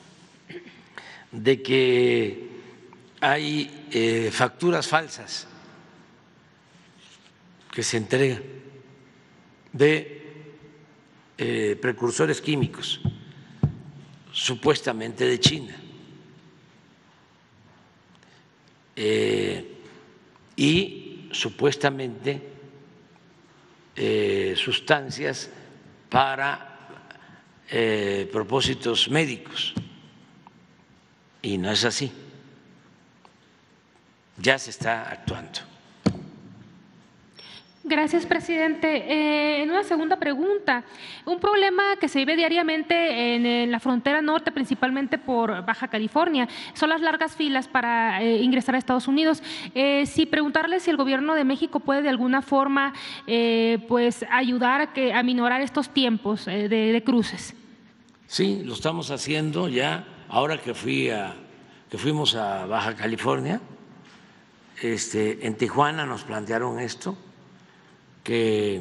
de que hay facturas falsas que se entregan de precursores químicos, supuestamente de China, y supuestamente sustancias para propósitos médicos. Y no es así. Ya se está actuando. Gracias, presidente. En una segunda pregunta, un problema que se vive diariamente en la frontera norte, principalmente por Baja California, son las largas filas para ingresar a Estados Unidos. Sí, preguntarle si el gobierno de México puede de alguna forma pues ayudar a minorar estos tiempos de cruces. Sí, lo estamos haciendo ya. Ahora que fuimos a Baja California, en Tijuana nos plantearon esto, que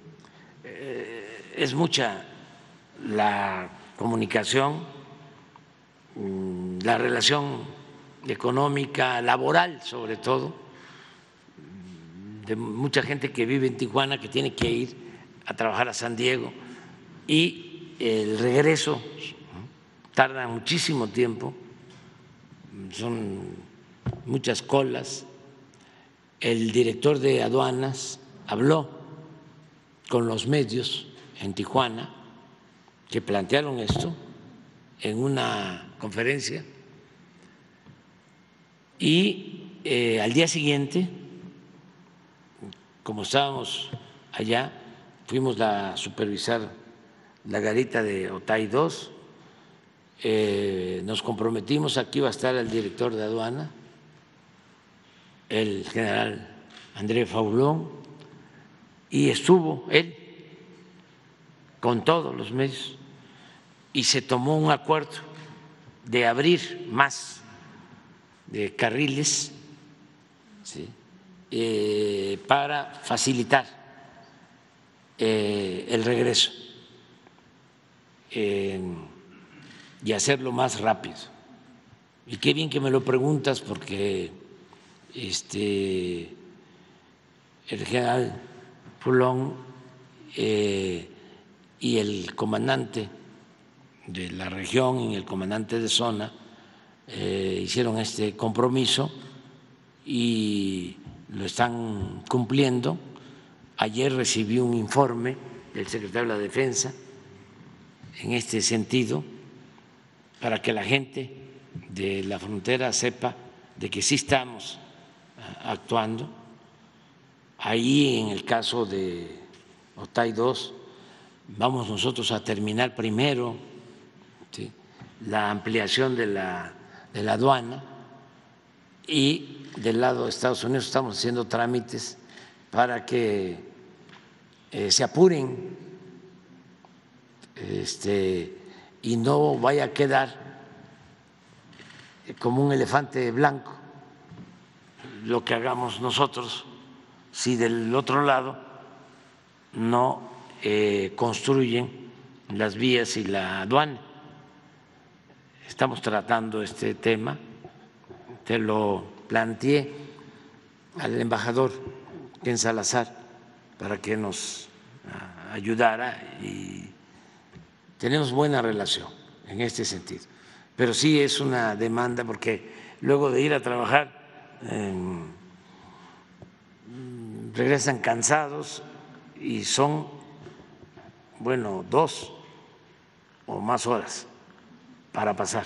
es mucha la comunicación, la relación económica, laboral sobre todo, de mucha gente que vive en Tijuana que tiene que ir a trabajar a San Diego y el regreso tarda muchísimo tiempo, son muchas colas. El director de aduanas habló con los medios en Tijuana que plantearon esto en una conferencia y al día siguiente, como estábamos allá, fuimos a supervisar la garita de Otay 2, nos comprometimos, aquí va a estar el director de aduana, el general André Faulón, y estuvo él con todos los medios y se tomó un acuerdo de abrir más de carriles, ¿sí?, para facilitar el regreso y hacerlo más rápido. Y qué bien que me lo preguntas porque el general Fulón y el comandante de la región y el comandante de zona hicieron este compromiso y lo están cumpliendo. Ayer recibí un informe del secretario de la Defensa en este sentido para que la gente de la frontera sepa de que sí estamos actuando. Ahí en el caso de Otay 2 vamos nosotros a terminar primero, ¿sí?, la ampliación de la aduana, y del lado de Estados Unidos estamos haciendo trámites para que se apuren y no vaya a quedar como un elefante blanco lo que hagamos nosotros si del otro lado no construyen las vías y la aduana. Estamos tratando este tema, te lo planteé al embajador Ken Salazar para que nos ayudara y tenemos buena relación en este sentido. Pero sí es una demanda porque luego de ir a trabajar regresan cansados y son, bueno, 2 o más horas para pasar.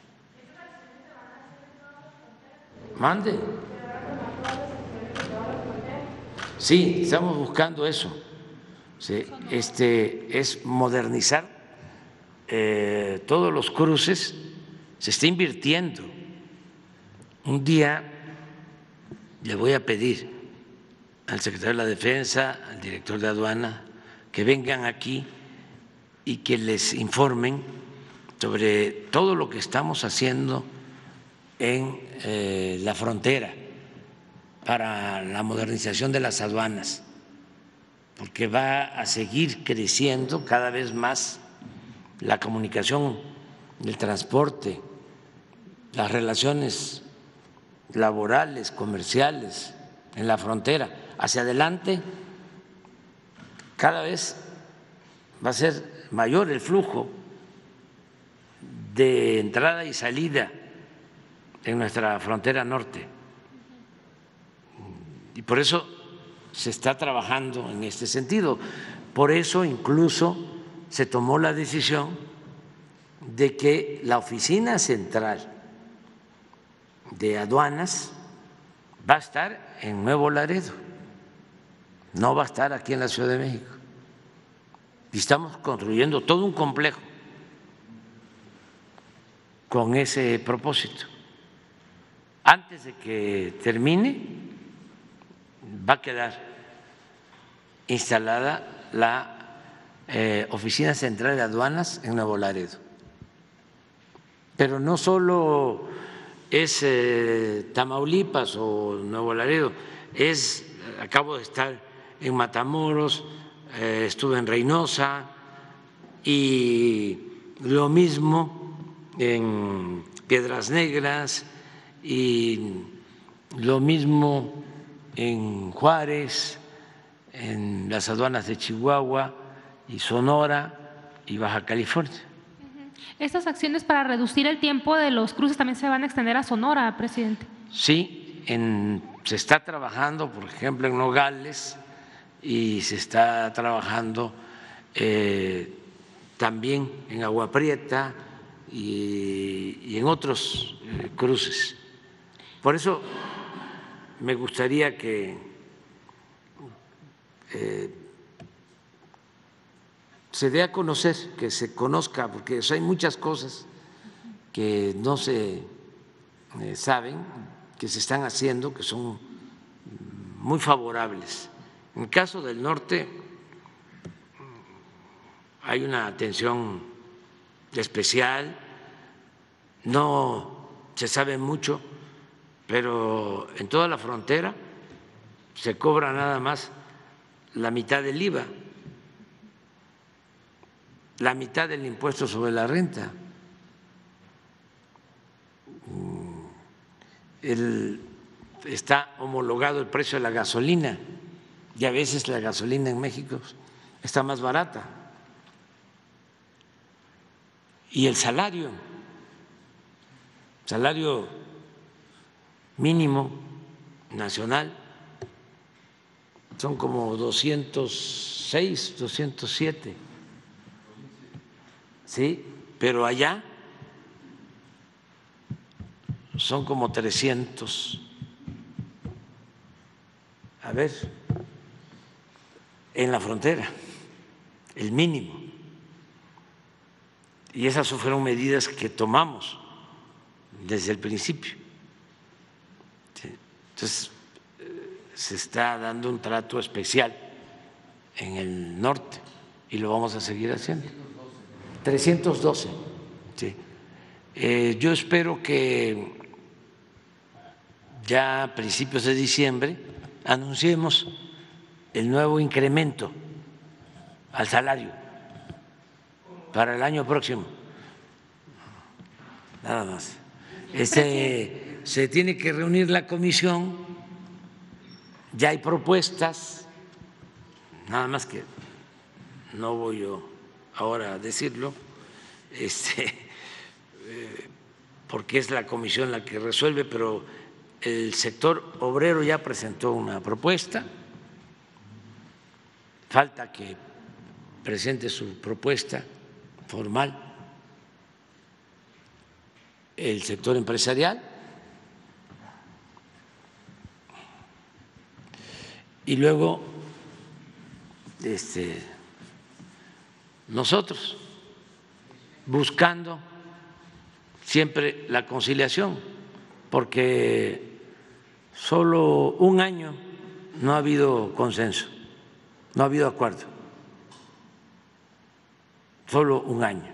Mande. Sí, estamos buscando eso. Sí, es modernizar todos los cruces, se está invirtiendo. Un día le voy a pedir al secretario de la Defensa, al director de aduana, que vengan aquí y que les informen sobre todo lo que estamos haciendo en la frontera para la modernización de las aduanas, porque va a seguir creciendo cada vez más la comunicación, el transporte, las relaciones laborales, comerciales en la frontera. Hacia adelante cada vez va a ser mayor el flujo de entrada y salida en nuestra frontera norte. Y por eso se está trabajando en este sentido. Por eso incluso se tomó la decisión de que la oficina central de aduanas va a estar en Nuevo Laredo, no va a estar aquí en la Ciudad de México. Y estamos construyendo todo un complejo con ese propósito. Antes de que termine, va a quedar instalada la Oficina Central de Aduanas en Nuevo Laredo. Pero no solo es Tamaulipas o Nuevo Laredo, acabo de estar en Matamoros, estuve en Reynosa y lo mismo en Piedras Negras y lo mismo en Juárez, en las aduanas de Chihuahua y Sonora y Baja California. ¿Estas acciones para reducir el tiempo de los cruces también se van a extender a Sonora, presidente? Sí, se está trabajando, por ejemplo, en Nogales y se está trabajando también en Agua Prieta y en otros cruces. Por eso me gustaría que se dé a conocer, que se conozca, porque hay muchas cosas que no se saben, que se están haciendo, que son muy favorables. En el caso del norte hay una atención especial, no se sabe mucho, pero en toda la frontera se cobra nada más la mitad del IVA, la mitad del impuesto sobre la renta. Está homologado el precio de la gasolina y a veces la gasolina en México está más barata. Y el salario mínimo nacional son como 206, 207, ¿sí? Pero allá son como 300. A ver, en la frontera, el mínimo. Y esas fueron medidas que tomamos desde el principio. Entonces, se está dando un trato especial en el norte y lo vamos a seguir haciendo. 312. Sí. Yo espero que ya a principios de diciembre anunciemos el nuevo incremento al salario para el año próximo. Nada más. Se tiene que reunir la comisión, ya hay propuestas, nada más que no voy yo ahora a decirlo, porque es la comisión la que resuelve, pero el sector obrero ya presentó una propuesta, falta que presente su propuesta formal el sector empresarial y luego nosotros buscando siempre la conciliación, porque solo un año no ha habido consenso, no ha habido acuerdo, solo un año.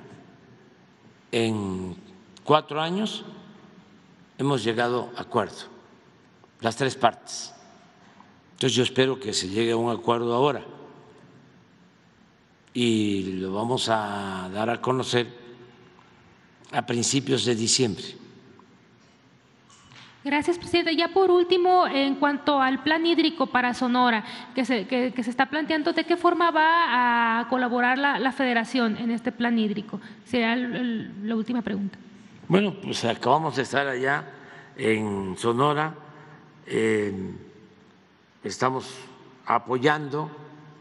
En 4 años hemos llegado a acuerdo, las 3 partes. Entonces yo espero que se llegue a un acuerdo ahora y lo vamos a dar a conocer a principios de diciembre. Gracias, presidente. Ya por último, en cuanto al plan hídrico para Sonora que se está planteando, ¿de qué forma va a colaborar la Federación en este plan hídrico? Será la última pregunta. Bueno, pues acabamos de estar allá en Sonora, estamos apoyando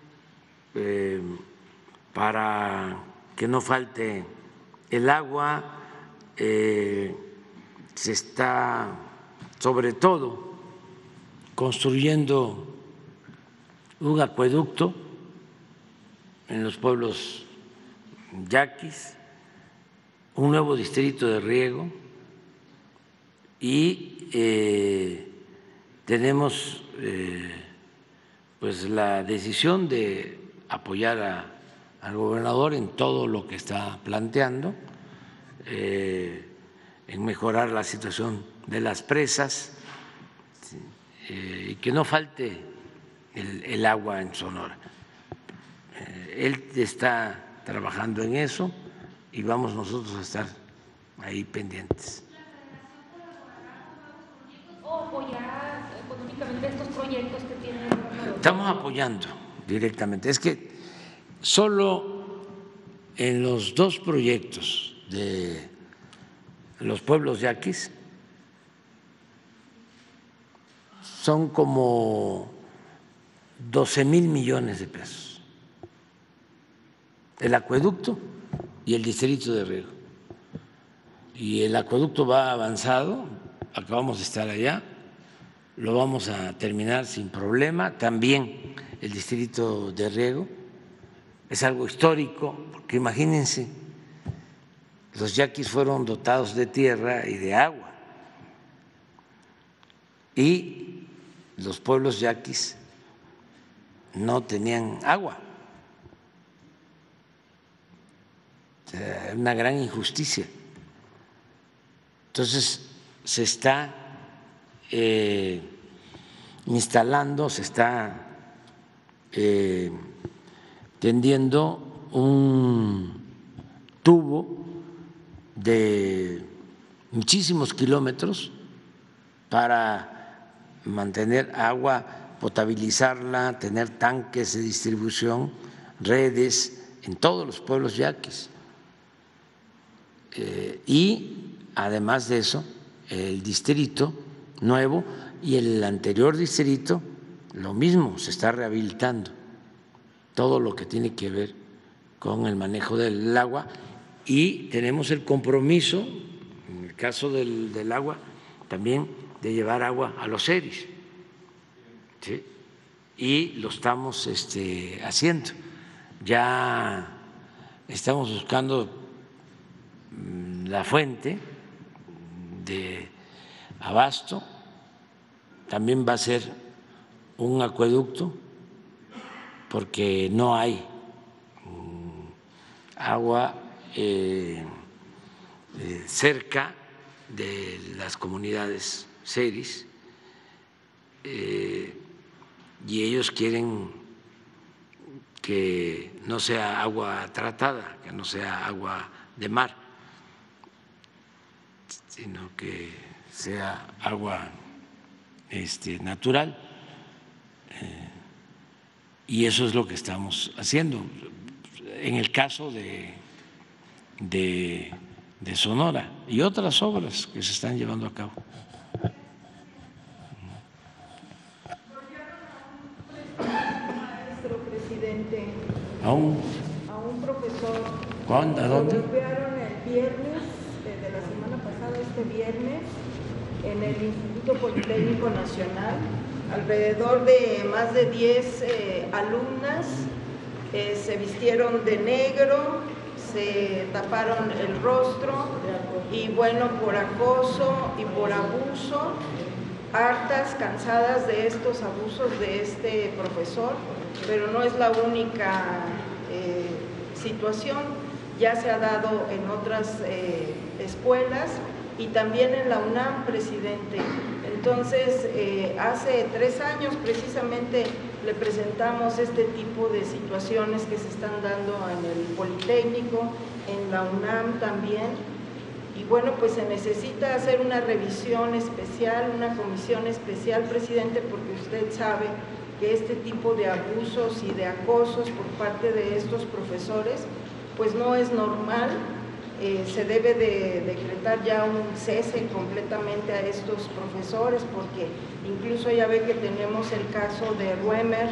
para que no falte el agua, se está sobre todo construyendo un acueducto en los pueblos yaquis, un nuevo distrito de riego y tenemos pues la decisión de apoyar al gobernador en todo lo que está planteando, en mejorar la situación de las presas y que no falte el agua en Sonora. Él está trabajando en eso y vamos nosotros a estar ahí pendientes. ¿O apoyar económicamente estos proyectos que tienen? Estamos apoyando directamente. Es que solo en los 2 proyectos de los pueblos yaquis son como 12,000 millones de pesos. El acueducto y el distrito de riego. Y el acueducto va avanzado, acabamos de estar allá, lo vamos a terminar sin problema. También el distrito de riego es algo histórico, porque imagínense, los yaquis fueron dotados de tierra y de agua, y los pueblos yaquis no tenían agua. O sea, una gran injusticia. Entonces se está instalando, se está tendiendo un tubo de muchísimos kilómetros para mantener agua, potabilizarla, tener tanques de distribución, redes en todos los pueblos yaquis. Y además de eso, el distrito nuevo y el anterior distrito, lo mismo, se está rehabilitando todo lo que tiene que ver con el manejo del agua, y tenemos el compromiso, en el caso del agua, también de llevar agua a los ERIs, ¿sí? Y lo estamos haciendo. Ya estamos buscando la fuente de abasto, también va a ser un acueducto porque no hay agua cerca de las comunidades seris, y ellos quieren que no sea agua tratada, que no sea agua de mar, sino que sea agua natural, y eso es lo que estamos haciendo. En el caso de Sonora y otras obras que se están llevando a cabo. Maestro presidente, ¿A un profesor? ¿Cuándo? ¿A dónde? Lo golpearon el viernes de la semana pasada, este viernes, en el Instituto Politécnico Nacional. Alrededor de más de 10 alumnas se vistieron de negro, se taparon el rostro y bueno, por acoso y por abuso, hartas, cansadas de estos abusos de este profesor, pero no es la única situación, ya se ha dado en otras escuelas y también en la UNAM, presidente. Entonces, hace 3 años precisamente le presentamos este tipo de situaciones que se están dando en el Politécnico, en la UNAM también, y bueno, pues se necesita hacer una revisión especial, una comisión especial, presidente, porque usted sabe que este tipo de abusos y de acosos por parte de estos profesores, pues no es normal. Se debe de decretar ya un cese completamente a estos profesores, porque incluso ya ve que tenemos el caso de Ruemer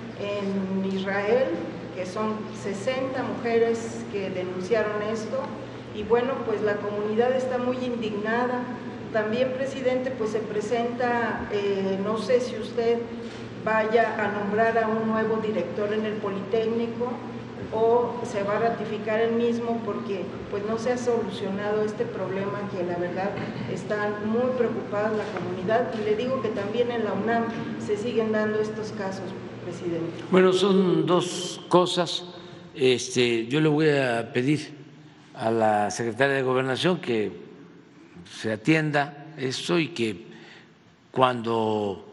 en Israel, que son 60 mujeres que denunciaron esto, y bueno, pues la comunidad está muy indignada. También, presidente, pues se presenta, no sé si usted vaya a nombrar a un nuevo director en el Politécnico, o se va a ratificar el mismo, porque pues no se ha solucionado este problema que la verdad están muy preocupadas la comunidad, y le digo que también en la UNAM se siguen dando estos casos, presidente. Bueno, son 2 cosas. Yo le voy a pedir a la secretaria de Gobernación que se atienda esto y que cuando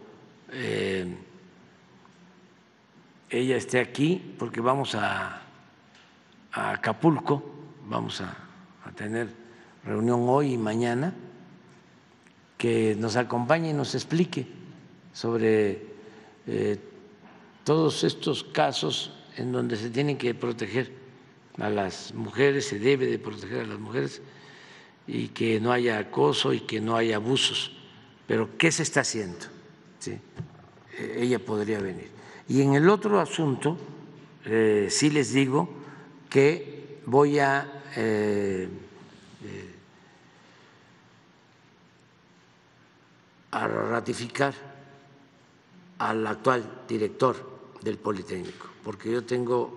ella esté aquí, porque vamos a Acapulco, vamos a tener reunión hoy y mañana, que nos acompañe y nos explique sobre todos estos casos en donde se tienen que proteger a las mujeres, se debe de proteger a las mujeres, y que no haya acoso y que no haya abusos. Pero ¿qué se está haciendo? ¿Sí? Ella podría venir. Y en el otro asunto, sí les digo que voy a a ratificar al actual director del Politécnico, porque yo tengo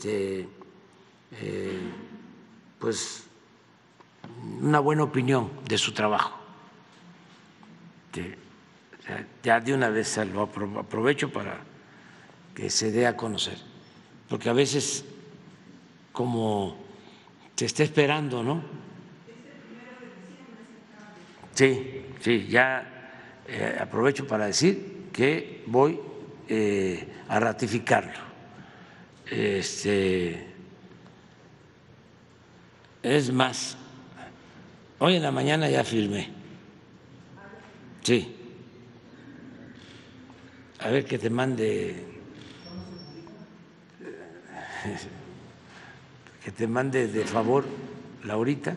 pues una buena opinión de su trabajo. Ya de una vez lo aprovecho para que se dé a conocer, porque a veces como se está esperando, ¿no? Sí, ya aprovecho para decir que voy a ratificarlo. Es más, hoy en la mañana ya firmé. Sí. A ver que te mande, de favor, Laurita.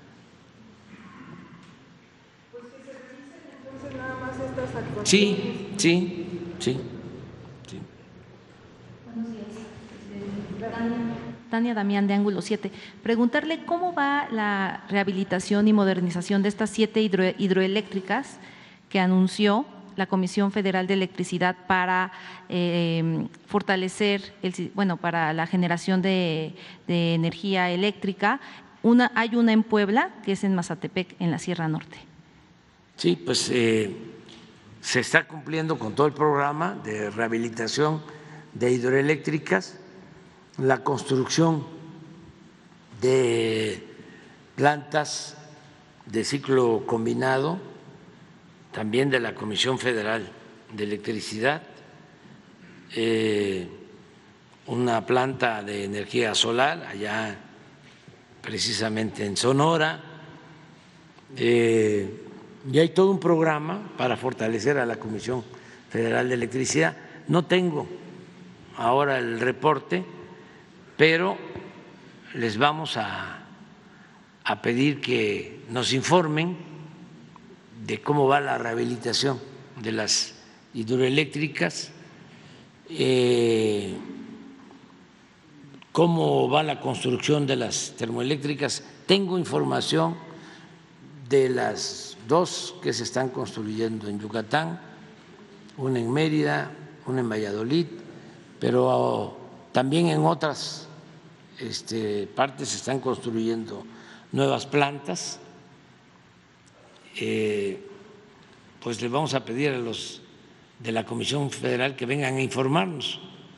Pues que se revisen entonces nada más estas actuaciones. Sí. Buenos días. Tania Damián, de Ángulo 7. Preguntarle cómo va la rehabilitación y modernización de estas 7 hidroeléctricas que anunció la Comisión Federal de Electricidad para fortalecer, para la generación de energía eléctrica. Hay una en Puebla, que es en Mazatepec, en la Sierra Norte. Sí, pues se está cumpliendo con todo el programa de rehabilitación de hidroeléctricas, la construcción de plantas de ciclo combinado, también de la Comisión Federal de Electricidad, una planta de energía solar allá precisamente en Sonora, y hay todo un programa para fortalecer a la Comisión Federal de Electricidad. No tengo ahora el reporte, pero les vamos a pedir que nos informen de cómo va la rehabilitación de las hidroeléctricas, cómo va la construcción de las termoeléctricas. Tengo información de las 2 que se están construyendo en Yucatán, una en Mérida, una en Valladolid, pero también en otras partes se están construyendo nuevas plantas. Pues les vamos a pedir a los de la Comisión Federal que vengan a informarnos.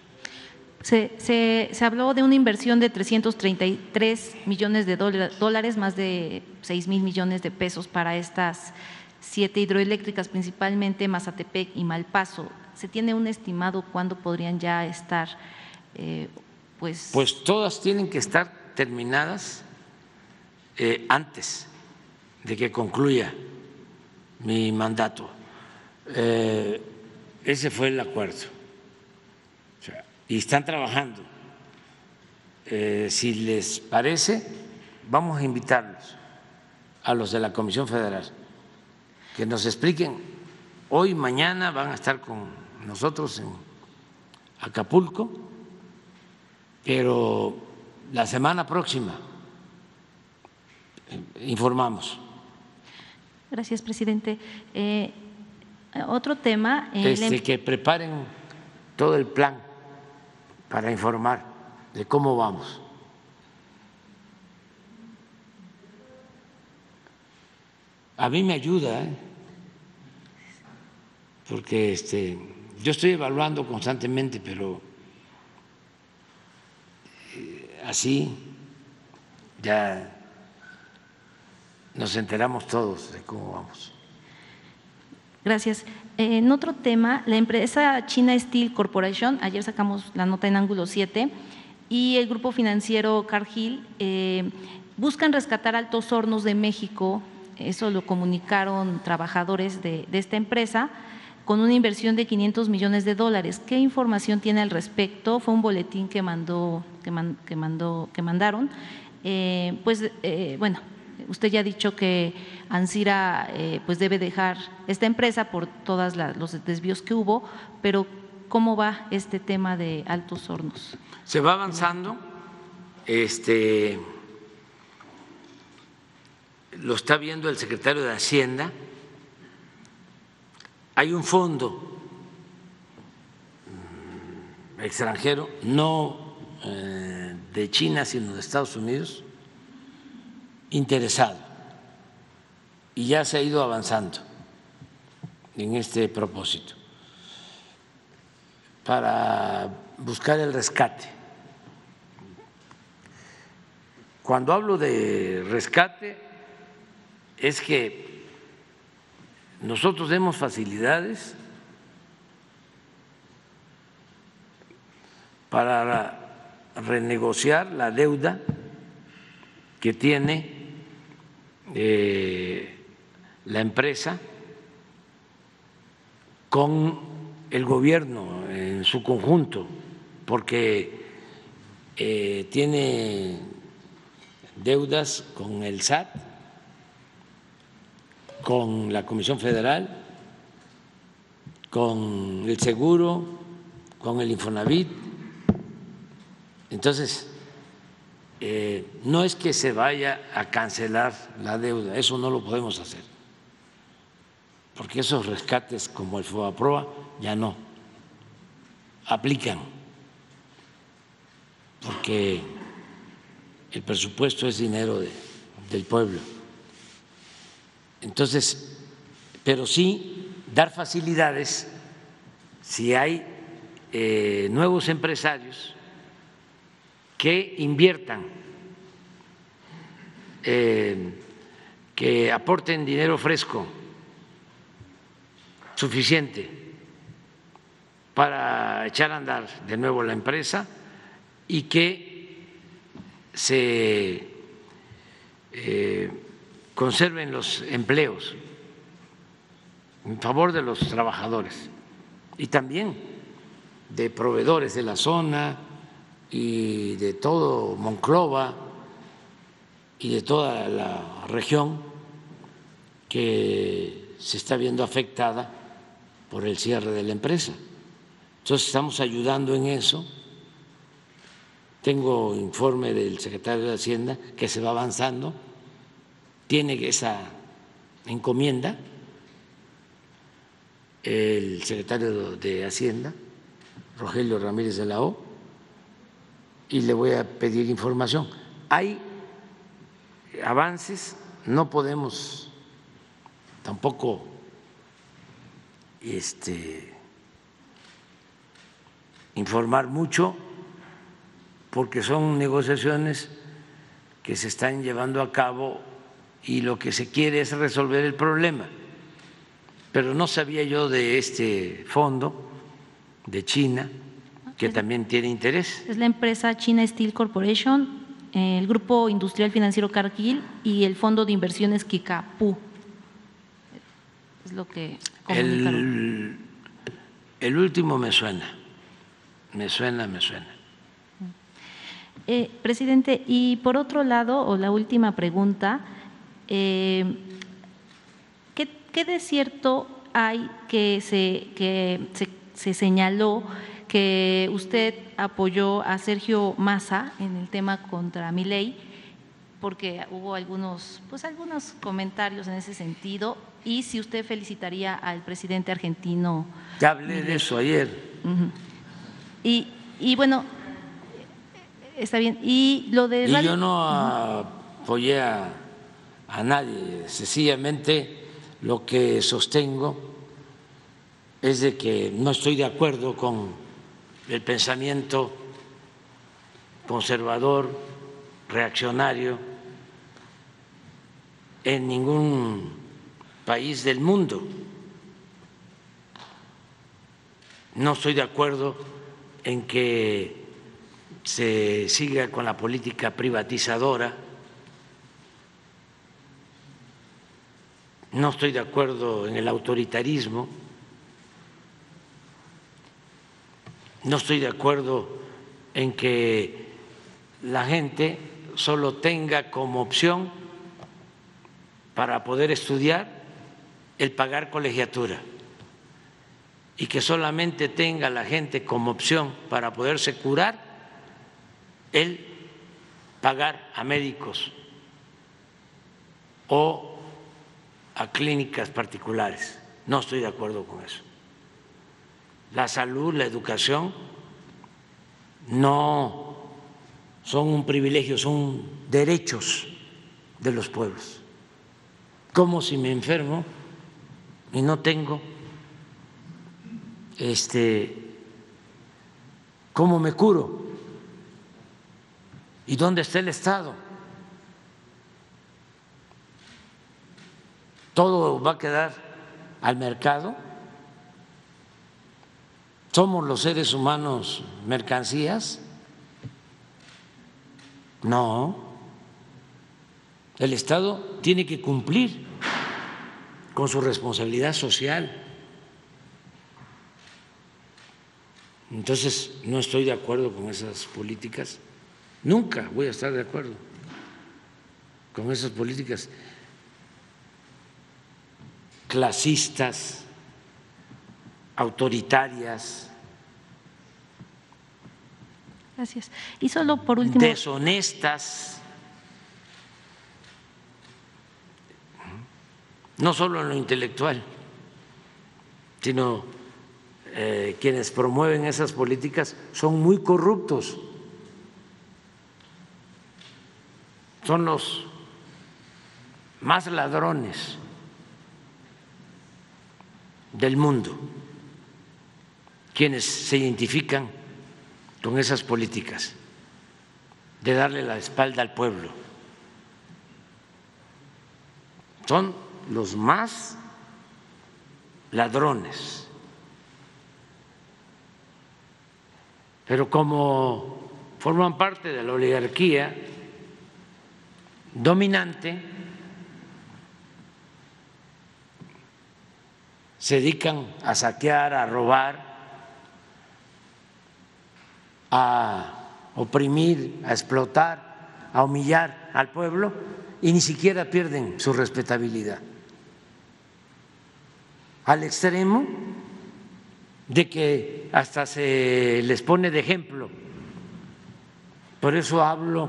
Se habló de una inversión de 333 millones de dólares, más de 6,000 millones de pesos para estas 7 hidroeléctricas, principalmente Mazatepec y Malpaso. ¿Se tiene un estimado cuándo podrían ya estar? Pues todas tienen que estar terminadas antes de que concluya mi mandato. Ese fue el acuerdo. Y están trabajando. Si les parece, vamos a invitarlos a los de la Comisión Federal que nos expliquen. Hoy, mañana van a estar con nosotros en Acapulco, pero la semana próxima informamos. Gracias, presidente. Otro tema. Que preparen todo el plan para informar de cómo vamos. A mí me ayuda, porque yo estoy evaluando constantemente, pero así ya nos enteramos todos de cómo vamos. Gracias. En otro tema, la empresa China Steel Corporation, ayer sacamos la nota en Ángulo 7, y el grupo financiero Cargill buscan rescatar Altos Hornos de México. Eso lo comunicaron trabajadores de esta empresa, con una inversión de 500 millones de dólares. ¿Qué información tiene al respecto? Fue un boletín que mandaron. Usted ya ha dicho que Ansira pues debe dejar esta empresa por todos los desvíos que hubo, pero ¿cómo va este tema de Altos Hornos? Se va avanzando. lo está viendo el secretario de Hacienda. Hay un fondo extranjero, no de China, sino de Estados Unidos, interesado, y ya se ha ido avanzando en este propósito para buscar el rescate. Cuando hablo de rescate es que nosotros demos facilidades para renegociar la deuda que tiene la empresa con el gobierno en su conjunto, porque tiene deudas con el SAT, con la Comisión Federal, con el Seguro, con el Infonavit. Entonces, no es que se vaya a cancelar la deuda, eso no lo podemos hacer, porque esos rescates como el FOBAPROA ya no aplican, porque el presupuesto es dinero del pueblo. Entonces, pero sí dar facilidades si hay nuevos empresarios que inviertan, que aporten dinero fresco suficiente para echar a andar de nuevo la empresa y que se conserven los empleos en favor de los trabajadores y también de proveedores de la zona y de todo Monclova y de toda la región que se está viendo afectada por el cierre de la empresa. Entonces estamos ayudando en eso. Tengo informe del secretario de Hacienda que se va avanzando, tiene esa encomienda el secretario de Hacienda, Rogelio Ramírez de la O, y le voy a pedir información. Hay avances, no podemos tampoco informar mucho porque son negociaciones que se están llevando a cabo y lo que se quiere es resolver el problema. Pero no sabía yo de este fondo de China que también tiene interés. Es la empresa China Steel Corporation, el Grupo Industrial Financiero Cargill y el Fondo de Inversiones Kickapoo. Es lo que comunicaron. El último me suena. Presidente, y por otro lado, o la última pregunta, ¿qué de cierto hay que se señaló que usted apoyó a Sergio Massa en el tema contra Milei? Porque hubo algunos comentarios en ese sentido, y si usted felicitaría al presidente argentino. Ya hablé de eso ayer. Y bueno, está bien. Y lo de yo no apoyé a nadie, sencillamente lo que sostengo es de que no estoy de acuerdo con el pensamiento conservador, reaccionario en ningún país del mundo. No estoy de acuerdo en que se siga con la política privatizadora. No estoy de acuerdo en el autoritarismo. No estoy de acuerdo en que la gente solo tenga como opción para poder estudiar el pagar colegiatura y que solamente tenga la gente como opción para poderse curar el pagar a médicos o a clínicas particulares. No estoy de acuerdo con eso. La salud, la educación no son un privilegio, son derechos de los pueblos. Como si me enfermo y no tengo ¿cómo me curo? ¿Y dónde está el Estado? ¿Todo va a quedar al mercado? ¿Somos los seres humanos mercancías? No. El Estado tiene que cumplir con su responsabilidad social. Entonces, no estoy de acuerdo con esas políticas. Nunca voy a estar de acuerdo con esas políticas clasistas, autoritarias. Gracias. Y solo por último… Deshonestas. No solo en lo intelectual, sino quienes promueven esas políticas son muy corruptos. Son los más ladrones del mundo, quienes se identifican con esas políticas de darle la espalda al pueblo. Son los más ladrones. Pero como forman parte de la oligarquía dominante, se dedican a saquear, a robar, a oprimir, a explotar, a humillar al pueblo y ni siquiera pierden su respetabilidad, al extremo de que hasta se les pone de ejemplo. Por eso hablo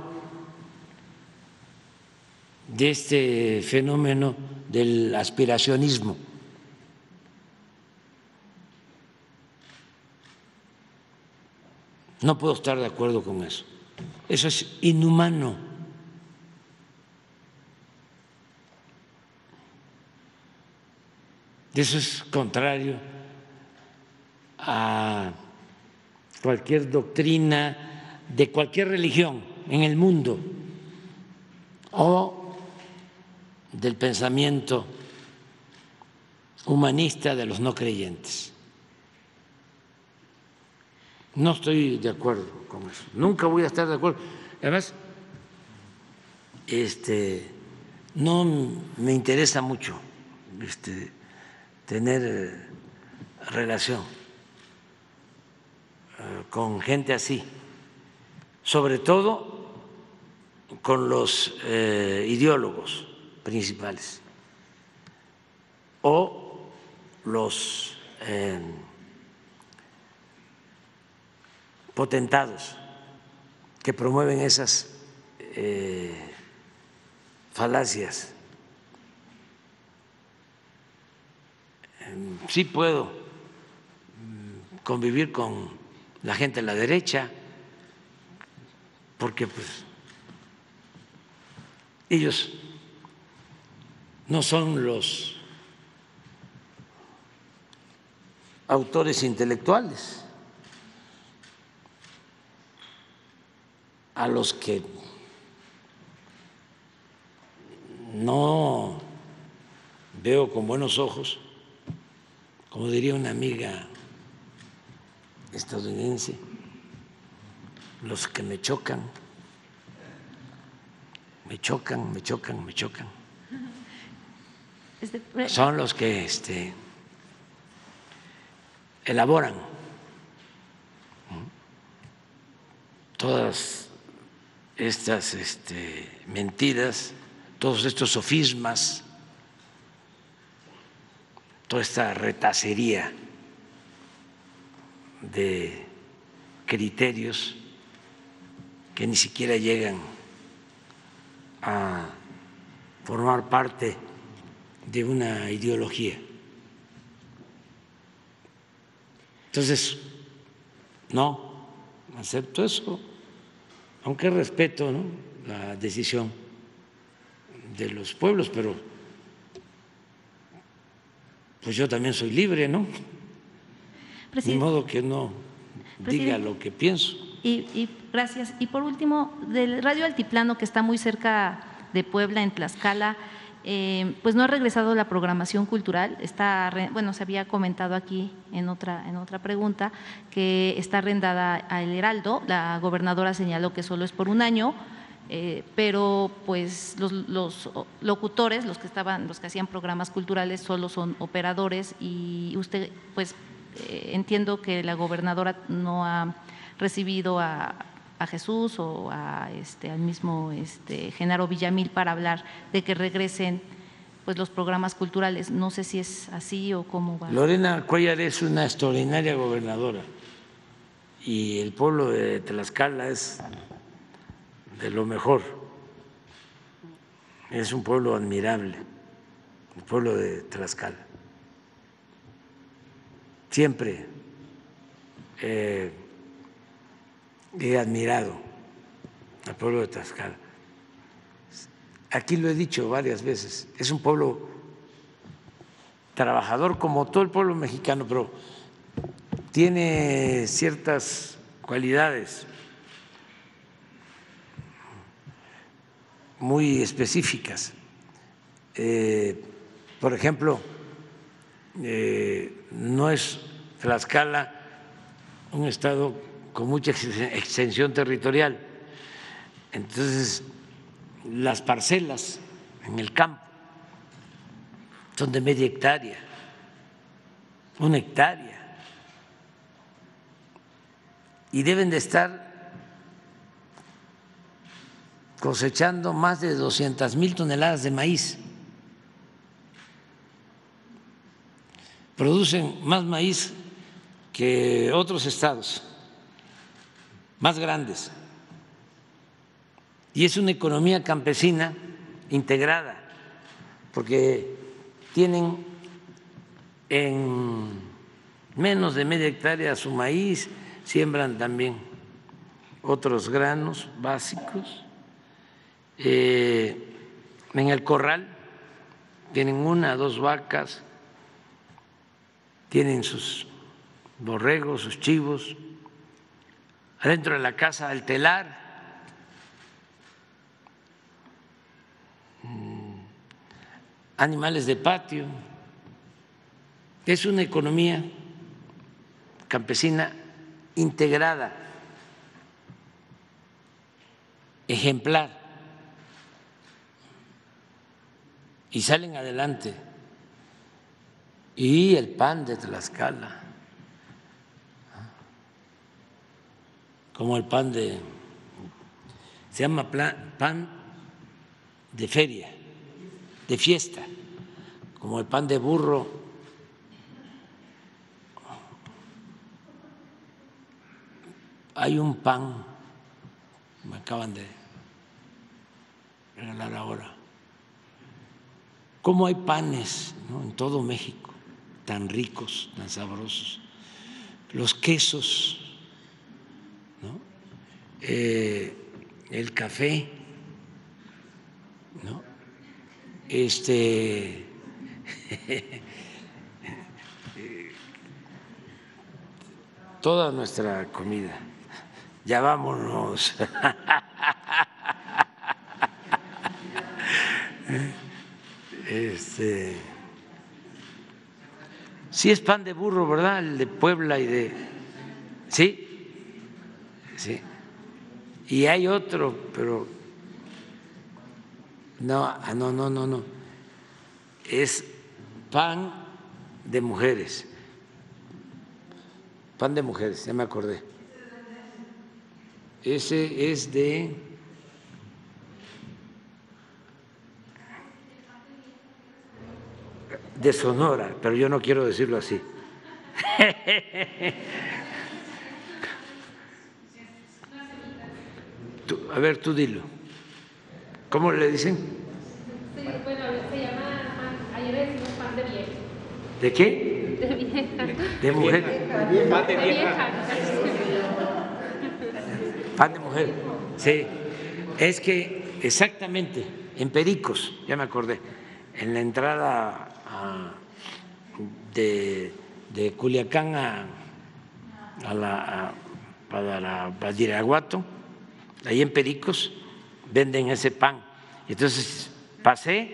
de este fenómeno del aspiracionismo. No puedo estar de acuerdo con eso. Eso es inhumano. Eso es contrario a cualquier doctrina de cualquier religión en el mundo o del pensamiento humanista de los no creyentes. No estoy de acuerdo con eso, nunca voy a estar de acuerdo. Además, no me interesa mucho tener relación con gente así, sobre todo con los ideólogos principales o los potentados que promueven esas falacias. Sí puedo convivir con la gente de la derecha, porque pues ellos no son los autores intelectuales a los que no veo con buenos ojos, como diría una amiga estadounidense, los que me chocan, me chocan, me chocan, me chocan. Son los que elaboran todas estas mentiras, todos estos sofismas, toda esta retacería de criterios que ni siquiera llegan a formar parte de una ideología. Entonces, no acepto eso, aunque respeto, ¿no?, la decisión de los pueblos, pero pues yo también soy libre, ¿no? De modo que no diga lo que pienso. Y gracias. Y por último, del Radio Altiplano, que está muy cerca de Puebla, en Tlaxcala, pues no ha regresado la programación cultural. Bueno, se había comentado aquí en otra pregunta que está arrendada a El Heraldo. La gobernadora señaló que solo es por un año, pero pues los locutores, los que hacían programas culturales, solo son operadores, y usted, pues entiendo que la gobernadora no ha recibido a Jesús o al mismo Genaro Villamil para hablar de que regresen pues los programas culturales. No sé si es así o cómo va. Lorena Cuéllar es una extraordinaria gobernadora y el pueblo de Tlaxcala es de lo mejor. Es un pueblo admirable, el pueblo de Tlaxcala. Siempre he admirado al pueblo de Tlaxcala. Aquí lo he dicho varias veces, es un pueblo trabajador como todo el pueblo mexicano, pero tiene ciertas cualidades muy específicas. Por ejemplo, no es Tlaxcala un estado con mucha extensión territorial, entonces las parcelas en el campo son de media hectárea, 1 hectárea, y deben de estar cosechando más de 200,000 toneladas de maíz. Producen más maíz que otros estados más grandes, y es una economía campesina integrada, porque tienen en menos de media hectárea su maíz, siembran también otros granos básicos. En el corral tienen 1 o 2 vacas, tienen sus borregos, sus chivos. Adentro de la casa, el telar, animales de patio. Es una economía campesina integrada, ejemplar, y salen adelante. Y el pan de Tlaxcala, como el pan se llama pan de feria, de fiesta, como el pan de burro. Hay un pan, me acaban de regalar ahora. ¿Cómo hay panes, ¿no?, en todo México, tan ricos, tan sabrosos? Los quesos, ¿no?, el café, ¿no?, toda nuestra comida. Ya vámonos. Sí es pan de burro, ¿verdad? El de Puebla y de… Sí, sí. Y hay otro, pero no. Es pan de mujeres. Pan de mujeres, ya me acordé. Ese es de… Sonora, pero yo no quiero decirlo así. A ver, tú dilo. ¿Cómo le dicen? ¿De qué? De vieja. De mujer. De vieja. Pan de mujer. Sí. Es que exactamente en Pericos, ya me acordé, en la entrada de Culiacán para Badiraguato, ahí en Pericos venden ese pan. Entonces pasé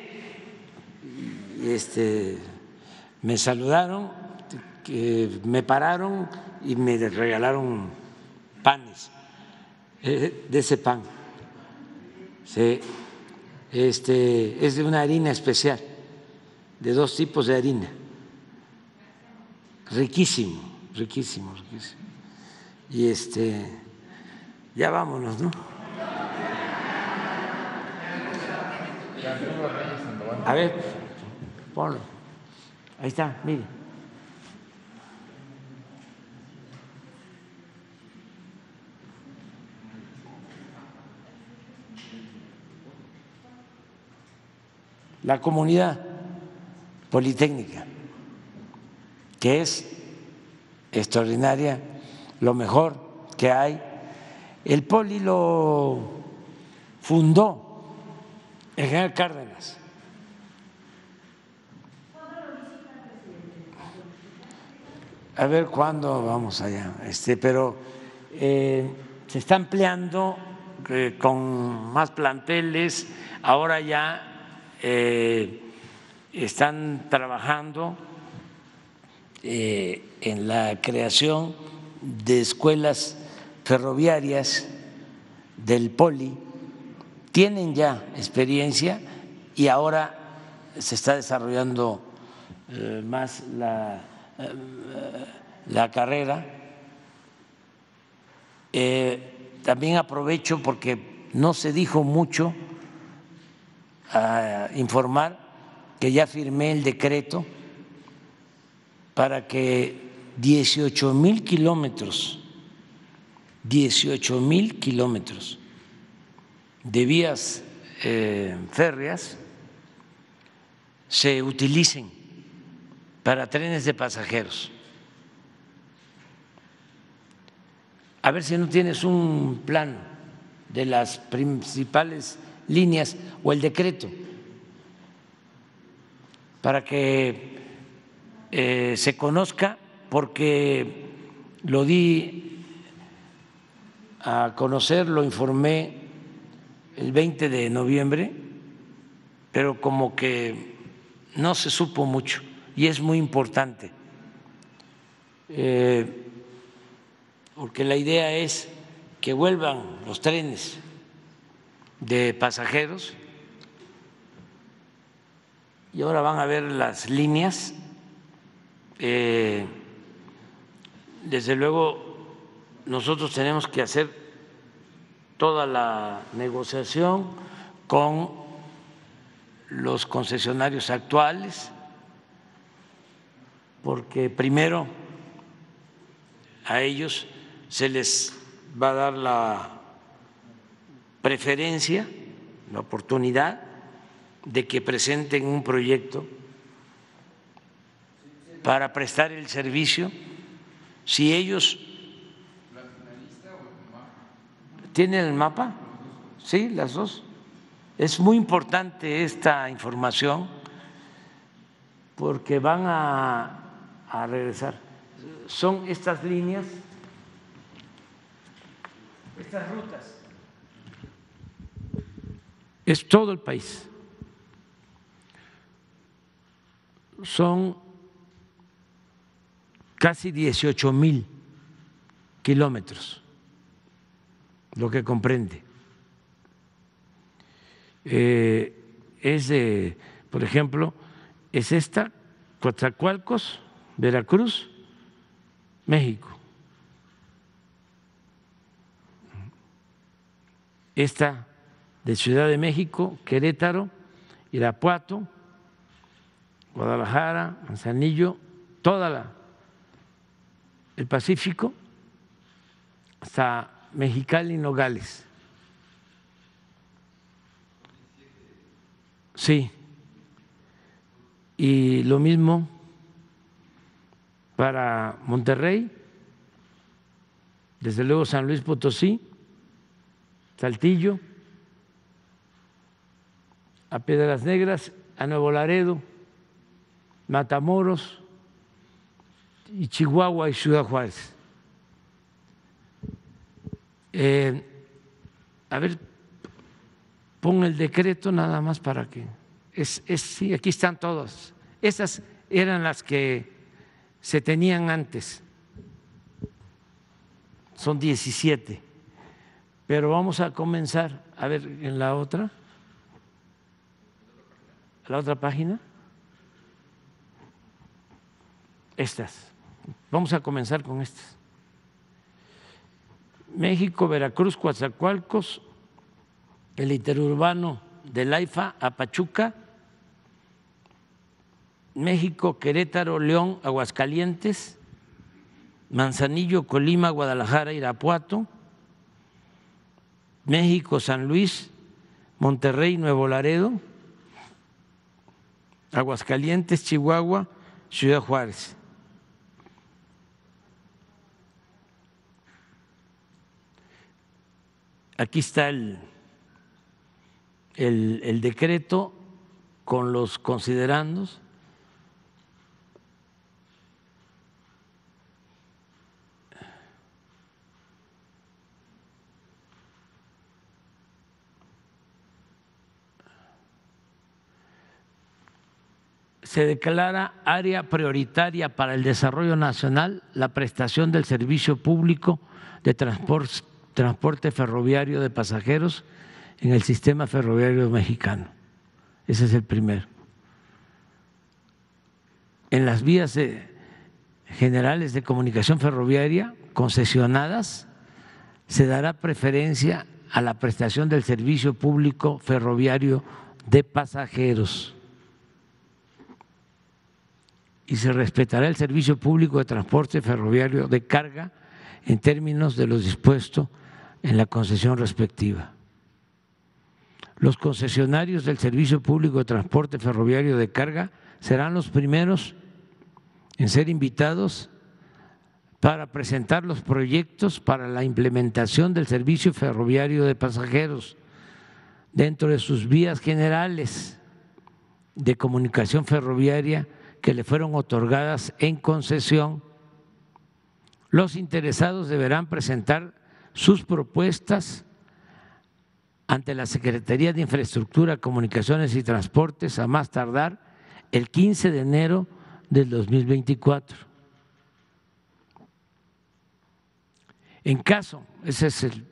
y me saludaron, me pararon y me regalaron panes de ese pan. Sí. Es de una harina especial, de 2 tipos de harina. Riquísimo, riquísimo, riquísimo. Y ya vámonos, ¿no? A ver, ponlo. Ahí está, mire. La comunidad politécnica, que es extraordinaria, lo mejor que hay. El Poli lo fundó el general Cárdenas. A ver cuándo vamos allá, pero se está ampliando con más planteles. Ahora ya están trabajando en la creación de escuelas ferroviarias del Poli, tienen ya experiencia y ahora se está desarrollando más la carrera. También aprovecho porque no se dijo mucho a informar que ya firmé el decreto para que 18,000 kilómetros de vías férreas se utilicen para trenes de pasajeros. A ver si no tienes un plano de las principales líneas o el decreto para que se conozca, porque lo di a conocer, lo informé el 20 de noviembre, pero como que no se supo mucho y es muy importante, porque la idea es que vuelvan los trenes de pasajeros y ahora van a ver las líneas. Desde luego nosotros tenemos que hacer toda la negociación con los concesionarios actuales, porque primero a ellos se les va a dar la preferencia, la oportunidad de que presenten un proyecto para prestar el servicio. Si ellos tienen el mapa, sí, las dos. Es muy importante esta información porque van a regresar. Son estas líneas, estas rutas. Es todo el país. Son casi 18,000 kilómetros, lo que comprende. Por ejemplo, es esta, Coatzacoalcos, Veracruz, México. Esta de Ciudad de México, Querétaro, Irapuato, Guadalajara, Manzanillo, toda el Pacífico, hasta Mexicali y Nogales. Sí, y lo mismo para Monterrey, desde luego San Luis Potosí, Saltillo, a Piedras Negras, a Nuevo Laredo, Matamoros, y Chihuahua y Ciudad Juárez. A ver, pon el decreto nada más para que… sí, aquí están todas. Esas eran las que se tenían antes. Son 17. Pero vamos a comenzar, a ver, en la otra página. Estas. Vamos a comenzar con estas. México, Veracruz, Coatzacoalcos, el interurbano de Laifa a Pachuca, México, Querétaro, León, Aguascalientes, Manzanillo, Colima, Guadalajara, Irapuato, México, San Luis, Monterrey, Nuevo Laredo, Aguascalientes, Chihuahua, Ciudad Juárez. Aquí está el decreto con los considerandos. Se declara área prioritaria para el desarrollo nacional la prestación del servicio público de transporte ferroviario de pasajeros en el sistema ferroviario mexicano. Ese es el primero. En las vías generales de comunicación ferroviaria concesionadas se dará preferencia a la prestación del servicio público ferroviario de pasajeros y se respetará el servicio público de transporte ferroviario de carga en términos de lo dispuesto en la concesión respectiva. Los concesionarios del servicio público de transporte ferroviario de carga serán los primeros en ser invitados para presentar los proyectos para la implementación del servicio ferroviario de pasajeros dentro de sus vías generales de comunicación ferroviaria que le fueron otorgadas en concesión. Los interesados deberán presentar sus propuestas ante la Secretaría de Infraestructura, Comunicaciones y Transportes a más tardar el 15 de enero del 2024. En caso, ese es el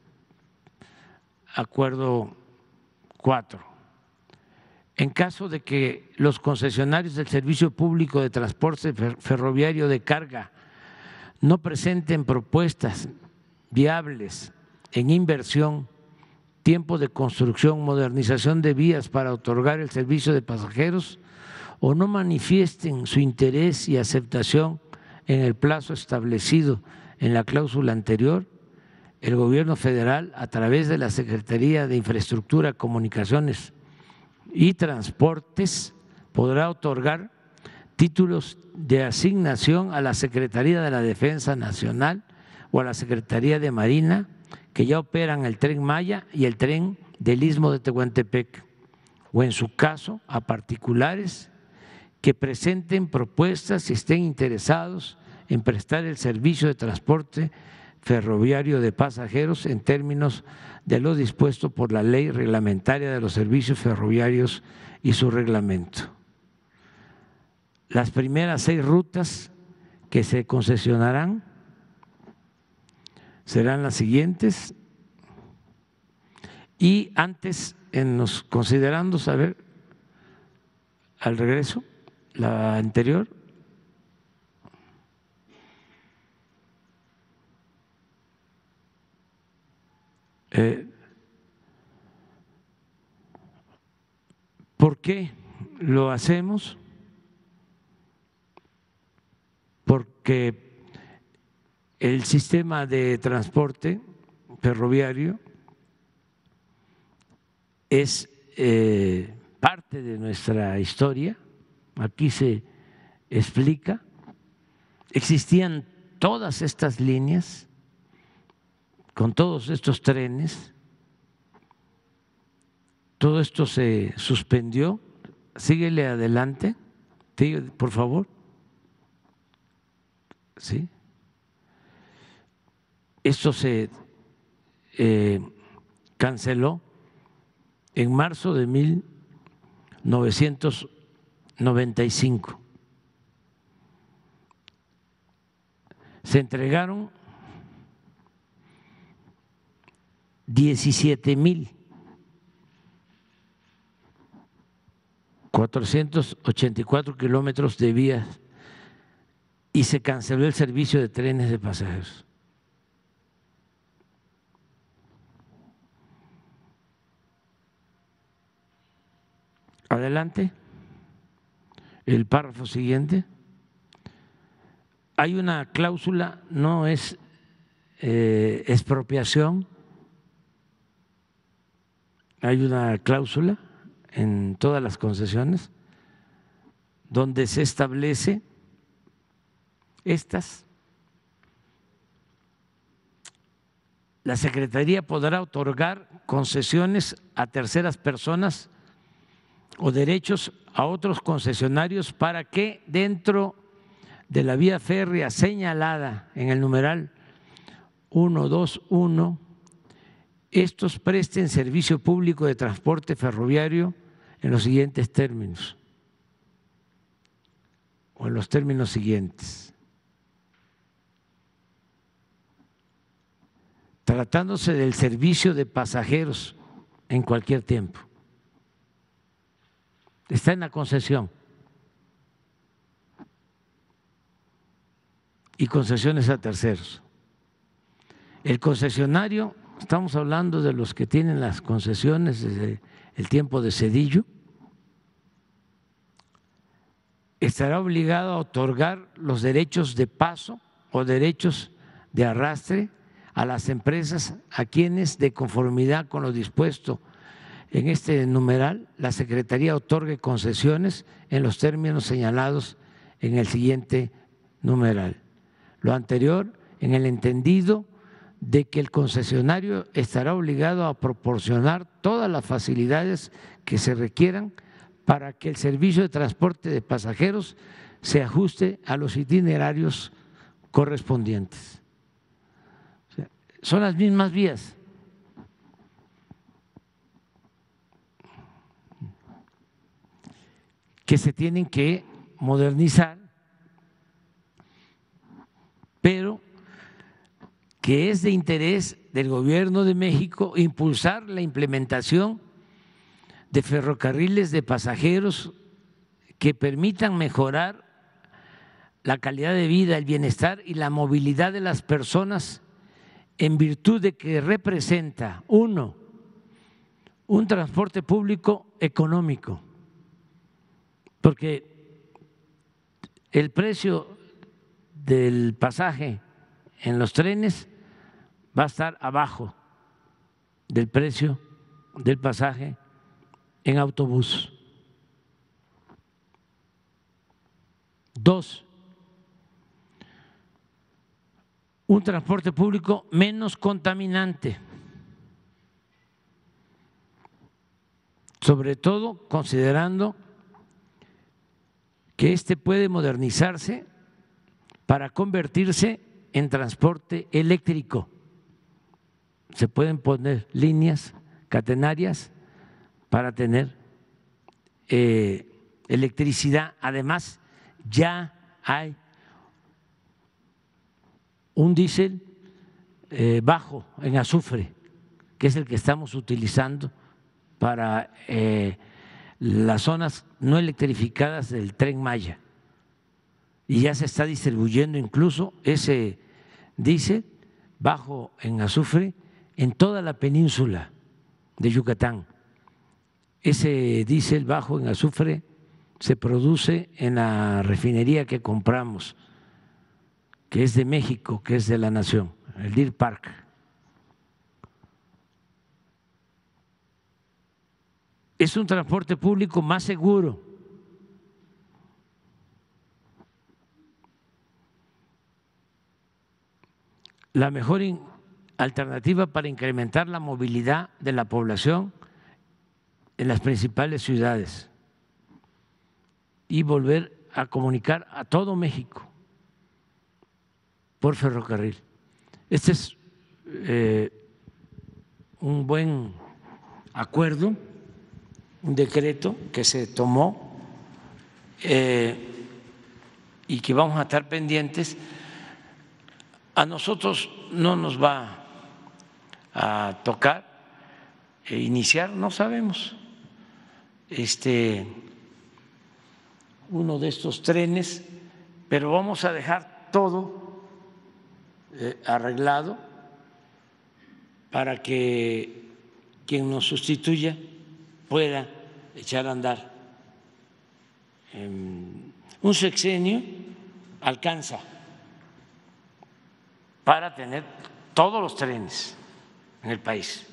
acuerdo 4. En caso de que los concesionarios del servicio público de transporte ferroviario de carga no presenten propuestas viables en inversión, tiempo de construcción, modernización de vías para otorgar el servicio de pasajeros o no manifiesten su interés y aceptación en el plazo establecido en la cláusula anterior, el Gobierno federal, a través de la Secretaría de Infraestructura, Comunicaciones y Transportes, podrá otorgar títulos de asignación a la Secretaría de la Defensa Nacional o a la Secretaría de Marina que ya operan el Tren Maya y el tren del Istmo de Tehuantepec, o en su caso a particulares que presenten propuestas y estén interesados en prestar el servicio de transporte ferroviario de pasajeros en términos de lo dispuesto por la Ley Reglamentaria de los Servicios Ferroviarios y su reglamento. Las primeras 6 rutas que se concesionarán serán las siguientes. Y antes, en los considerandos, a ver, al regreso, la anterior. ¿Por qué lo hacemos? Porque el sistema de transporte ferroviario es parte de nuestra historia. Aquí se explica existían todas estas líneas con todos estos trenes. Todo esto se suspendió. Síguele adelante, por favor. ¿Sí? Esto se canceló en marzo de 1995. Se entregaron 17,484 kilómetros de vías y se canceló el servicio de trenes de pasajeros. Adelante, el párrafo siguiente. Hay una cláusula, no es expropiación, hay una cláusula en todas las concesiones donde se establece estas. La Secretaría podrá otorgar concesiones a terceras personas o derechos a otros concesionarios para que dentro de la vía férrea señalada en el numeral 121 estos presten servicio público de transporte ferroviario en los siguientes términos o en los términos siguientes. Tratándose del servicio de pasajeros en cualquier tiempo. Está en la concesión. Y concesiones a terceros. El concesionario, estamos hablando de los que tienen las concesiones desde el tiempo de Zedillo, estará obligado a otorgar los derechos de paso o derechos de arrastre a las empresas a quienes, de conformidad con lo dispuesto en este numeral, la Secretaría otorgue concesiones en los términos señalados en el siguiente numeral. Lo anterior en el entendido de que el concesionario estará obligado a proporcionar todas las facilidades que se requieran para que el servicio de transporte de pasajeros se ajuste a los itinerarios correspondientes. O sea, son las mismas vías. Que se tienen que modernizar, pero que es de interés del Gobierno de México impulsar la implementación de ferrocarriles de pasajeros que permitan mejorar la calidad de vida, el bienestar y la movilidad de las personas en virtud de que representa, uno, un transporte público económico, porque el precio del pasaje en los trenes va a estar abajo del precio del pasaje en autobús. Dos, un transporte público menos contaminante, sobre todo considerando que este puede modernizarse para convertirse en transporte eléctrico. Se pueden poner líneas catenarias para tener electricidad. Además, ya hay un diésel bajo en azufre, que es el que estamos utilizando para las zonas no electrificadas del Tren Maya. Y ya se está distribuyendo incluso ese diésel bajo en azufre en toda la península de Yucatán. Ese diésel bajo en azufre se produce en la refinería que compramos, que es de México, que es de la nación, el Deer Park. Es un transporte público más seguro. la mejor alternativa para incrementar la movilidad de la población en las principales ciudades y volver a comunicar a todo México por ferrocarril. Este es un buen acuerdo, un decreto que se tomó y que vamos a estar pendientes. A nosotros no nos va a tocar iniciar, no sabemos, uno de estos trenes, pero vamos a dejar todo arreglado para que quien nos sustituya pueda echar a andar. Un sexenio alcanza para tener todos los trenes en el país.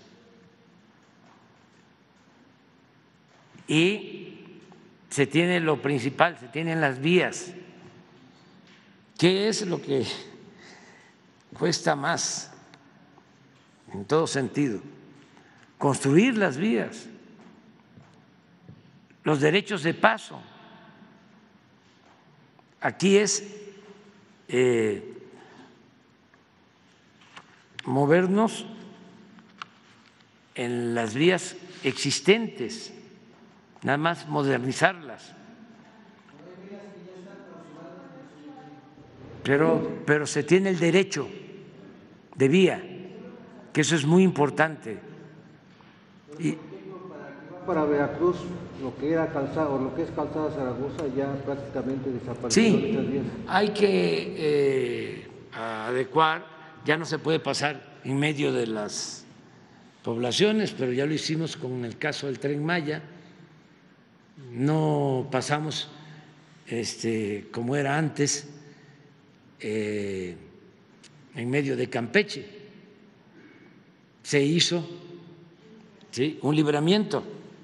Y se tiene lo principal, se tienen las vías. ¿Qué es lo que cuesta más en todo sentido? Construir las vías, los derechos de paso. Aquí es movernos en las vías existentes, nada más modernizarlas. Pero se tiene el derecho de vía, que eso es muy importante. Y para Veracruz, lo que era calzada o lo que es calzada Zaragoza ya prácticamente desapareció. Sí, hay que adecuar, ya no se puede pasar en medio de las poblaciones, pero ya lo hicimos con el caso del Tren Maya. No pasamos como era antes en medio de Campeche. Se hizo un libramiento.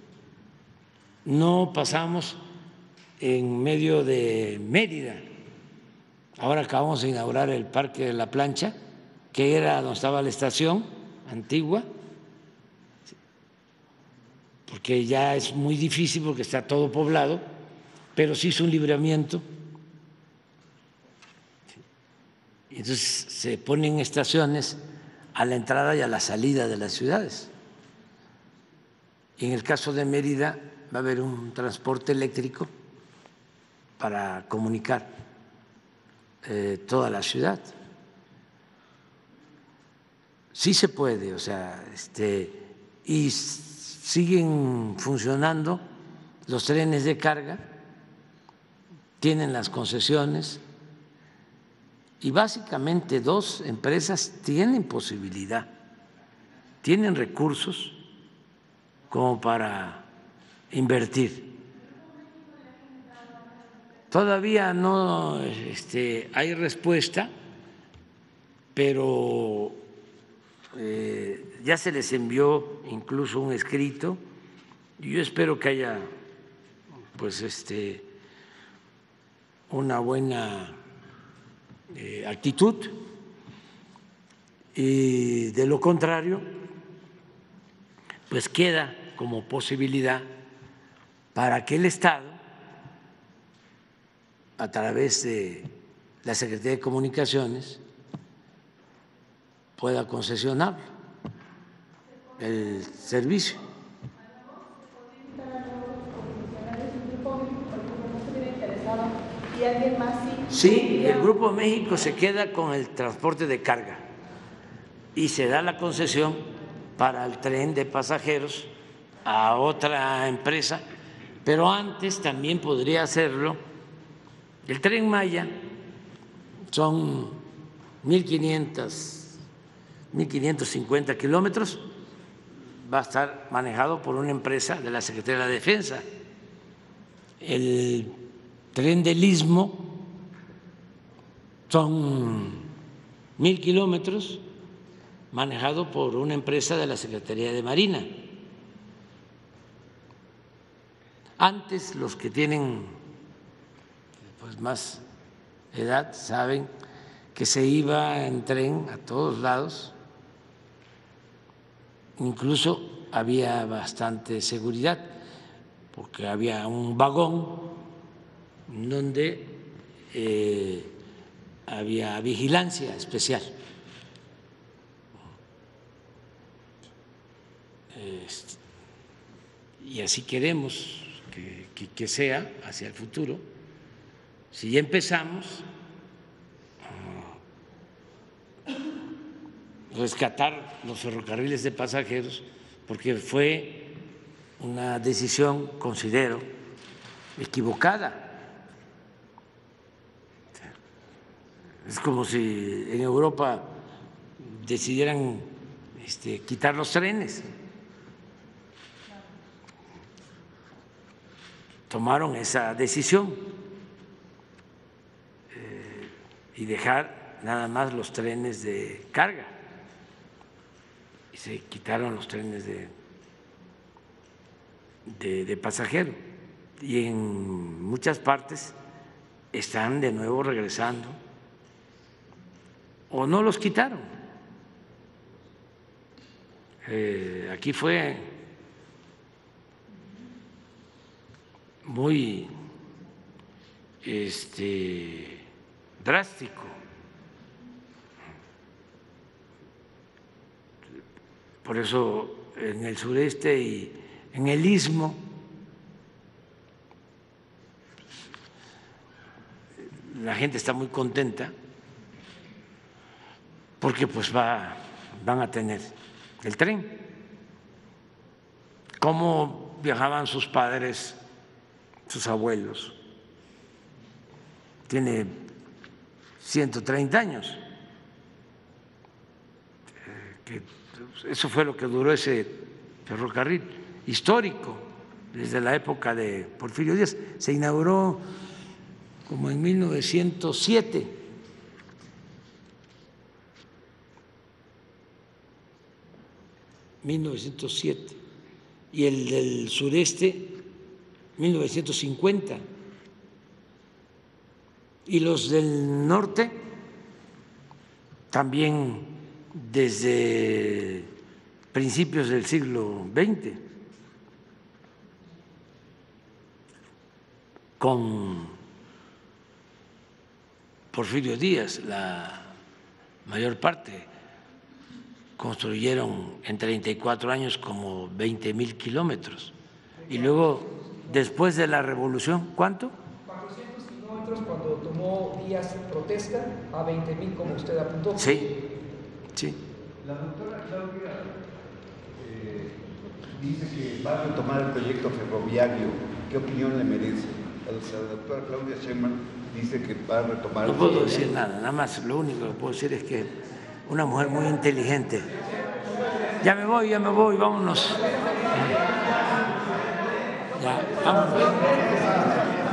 No pasamos en medio de Mérida. Ahora acabamos de inaugurar el Parque de la Plancha, que era donde estaba la estación antigua, porque ya es muy difícil porque está todo poblado, pero se hizo un libramiento. Entonces se ponen estaciones a la entrada y a la salida de las ciudades. Y en el caso de Mérida va a haber un transporte eléctrico para comunicar toda la ciudad. Sí se puede, o sea, y siguen funcionando los trenes de carga, tienen las concesiones y básicamente dos empresas tienen posibilidad, tienen recursos como para invertir. Todavía no hay respuesta, pero ya se les envió incluso un escrito y yo espero que haya pues una buena actitud, y de lo contrario pues queda como posibilidad para que el Estado, a través de la Secretaría de Comunicaciones, pueda concesionar el servicio. Sí, el Grupo México se queda con el transporte de carga y se da la concesión para el tren de pasajeros a otra empresa, pero antes también podría hacerlo el Tren Maya. Son 1.550 kilómetros, va a estar manejado por una empresa de la Secretaría de la Defensa. El Tren del Istmo son 1.000 kilómetros, manejado por una empresa de la Secretaría de Marina. Antes, los que tienen pues más edad saben que se iba en tren a todos lados, incluso había bastante seguridad, porque había un vagón donde había vigilancia especial. Y así queremos que sea hacia el futuro. Si ya empezamos a rescatar los ferrocarriles de pasajeros, porque fue una decisión, considero, equivocada. Es como si en Europa decidieran quitar los trenes. Tomaron esa decisión y dejar nada más los trenes de carga y se quitaron los trenes de pasajero, y en muchas partes están de nuevo regresando o no los quitaron. Aquí fue muy drástico. Por eso en el sureste y en el istmo la gente está muy contenta porque pues van a tener el tren. ¿Cómo viajaban sus padres, sus abuelos? Tiene 130 años. Eso fue lo que duró ese ferrocarril histórico desde la época de Porfirio Díaz. Se inauguró como en 1907. Y el del sureste 1950, y los del norte también desde principios del siglo XX, con Porfirio Díaz. La mayor parte construyeron en 34 años como 20,000 kilómetros. Y luego, después de la revolución, ¿cuánto? 400 kilómetros cuando tomó Díaz protesta, a 20,000 como usted apuntó. Sí, sí. La doctora Claudia dice que va a retomar el proyecto ferroviario. ¿Qué opinión le merece? La doctora Claudia Sheinbaum dice que va a retomar. No puedo decir nada más. Lo único que puedo decir es que una mujer muy inteligente. Ya me voy, vámonos. Ya, vámonos.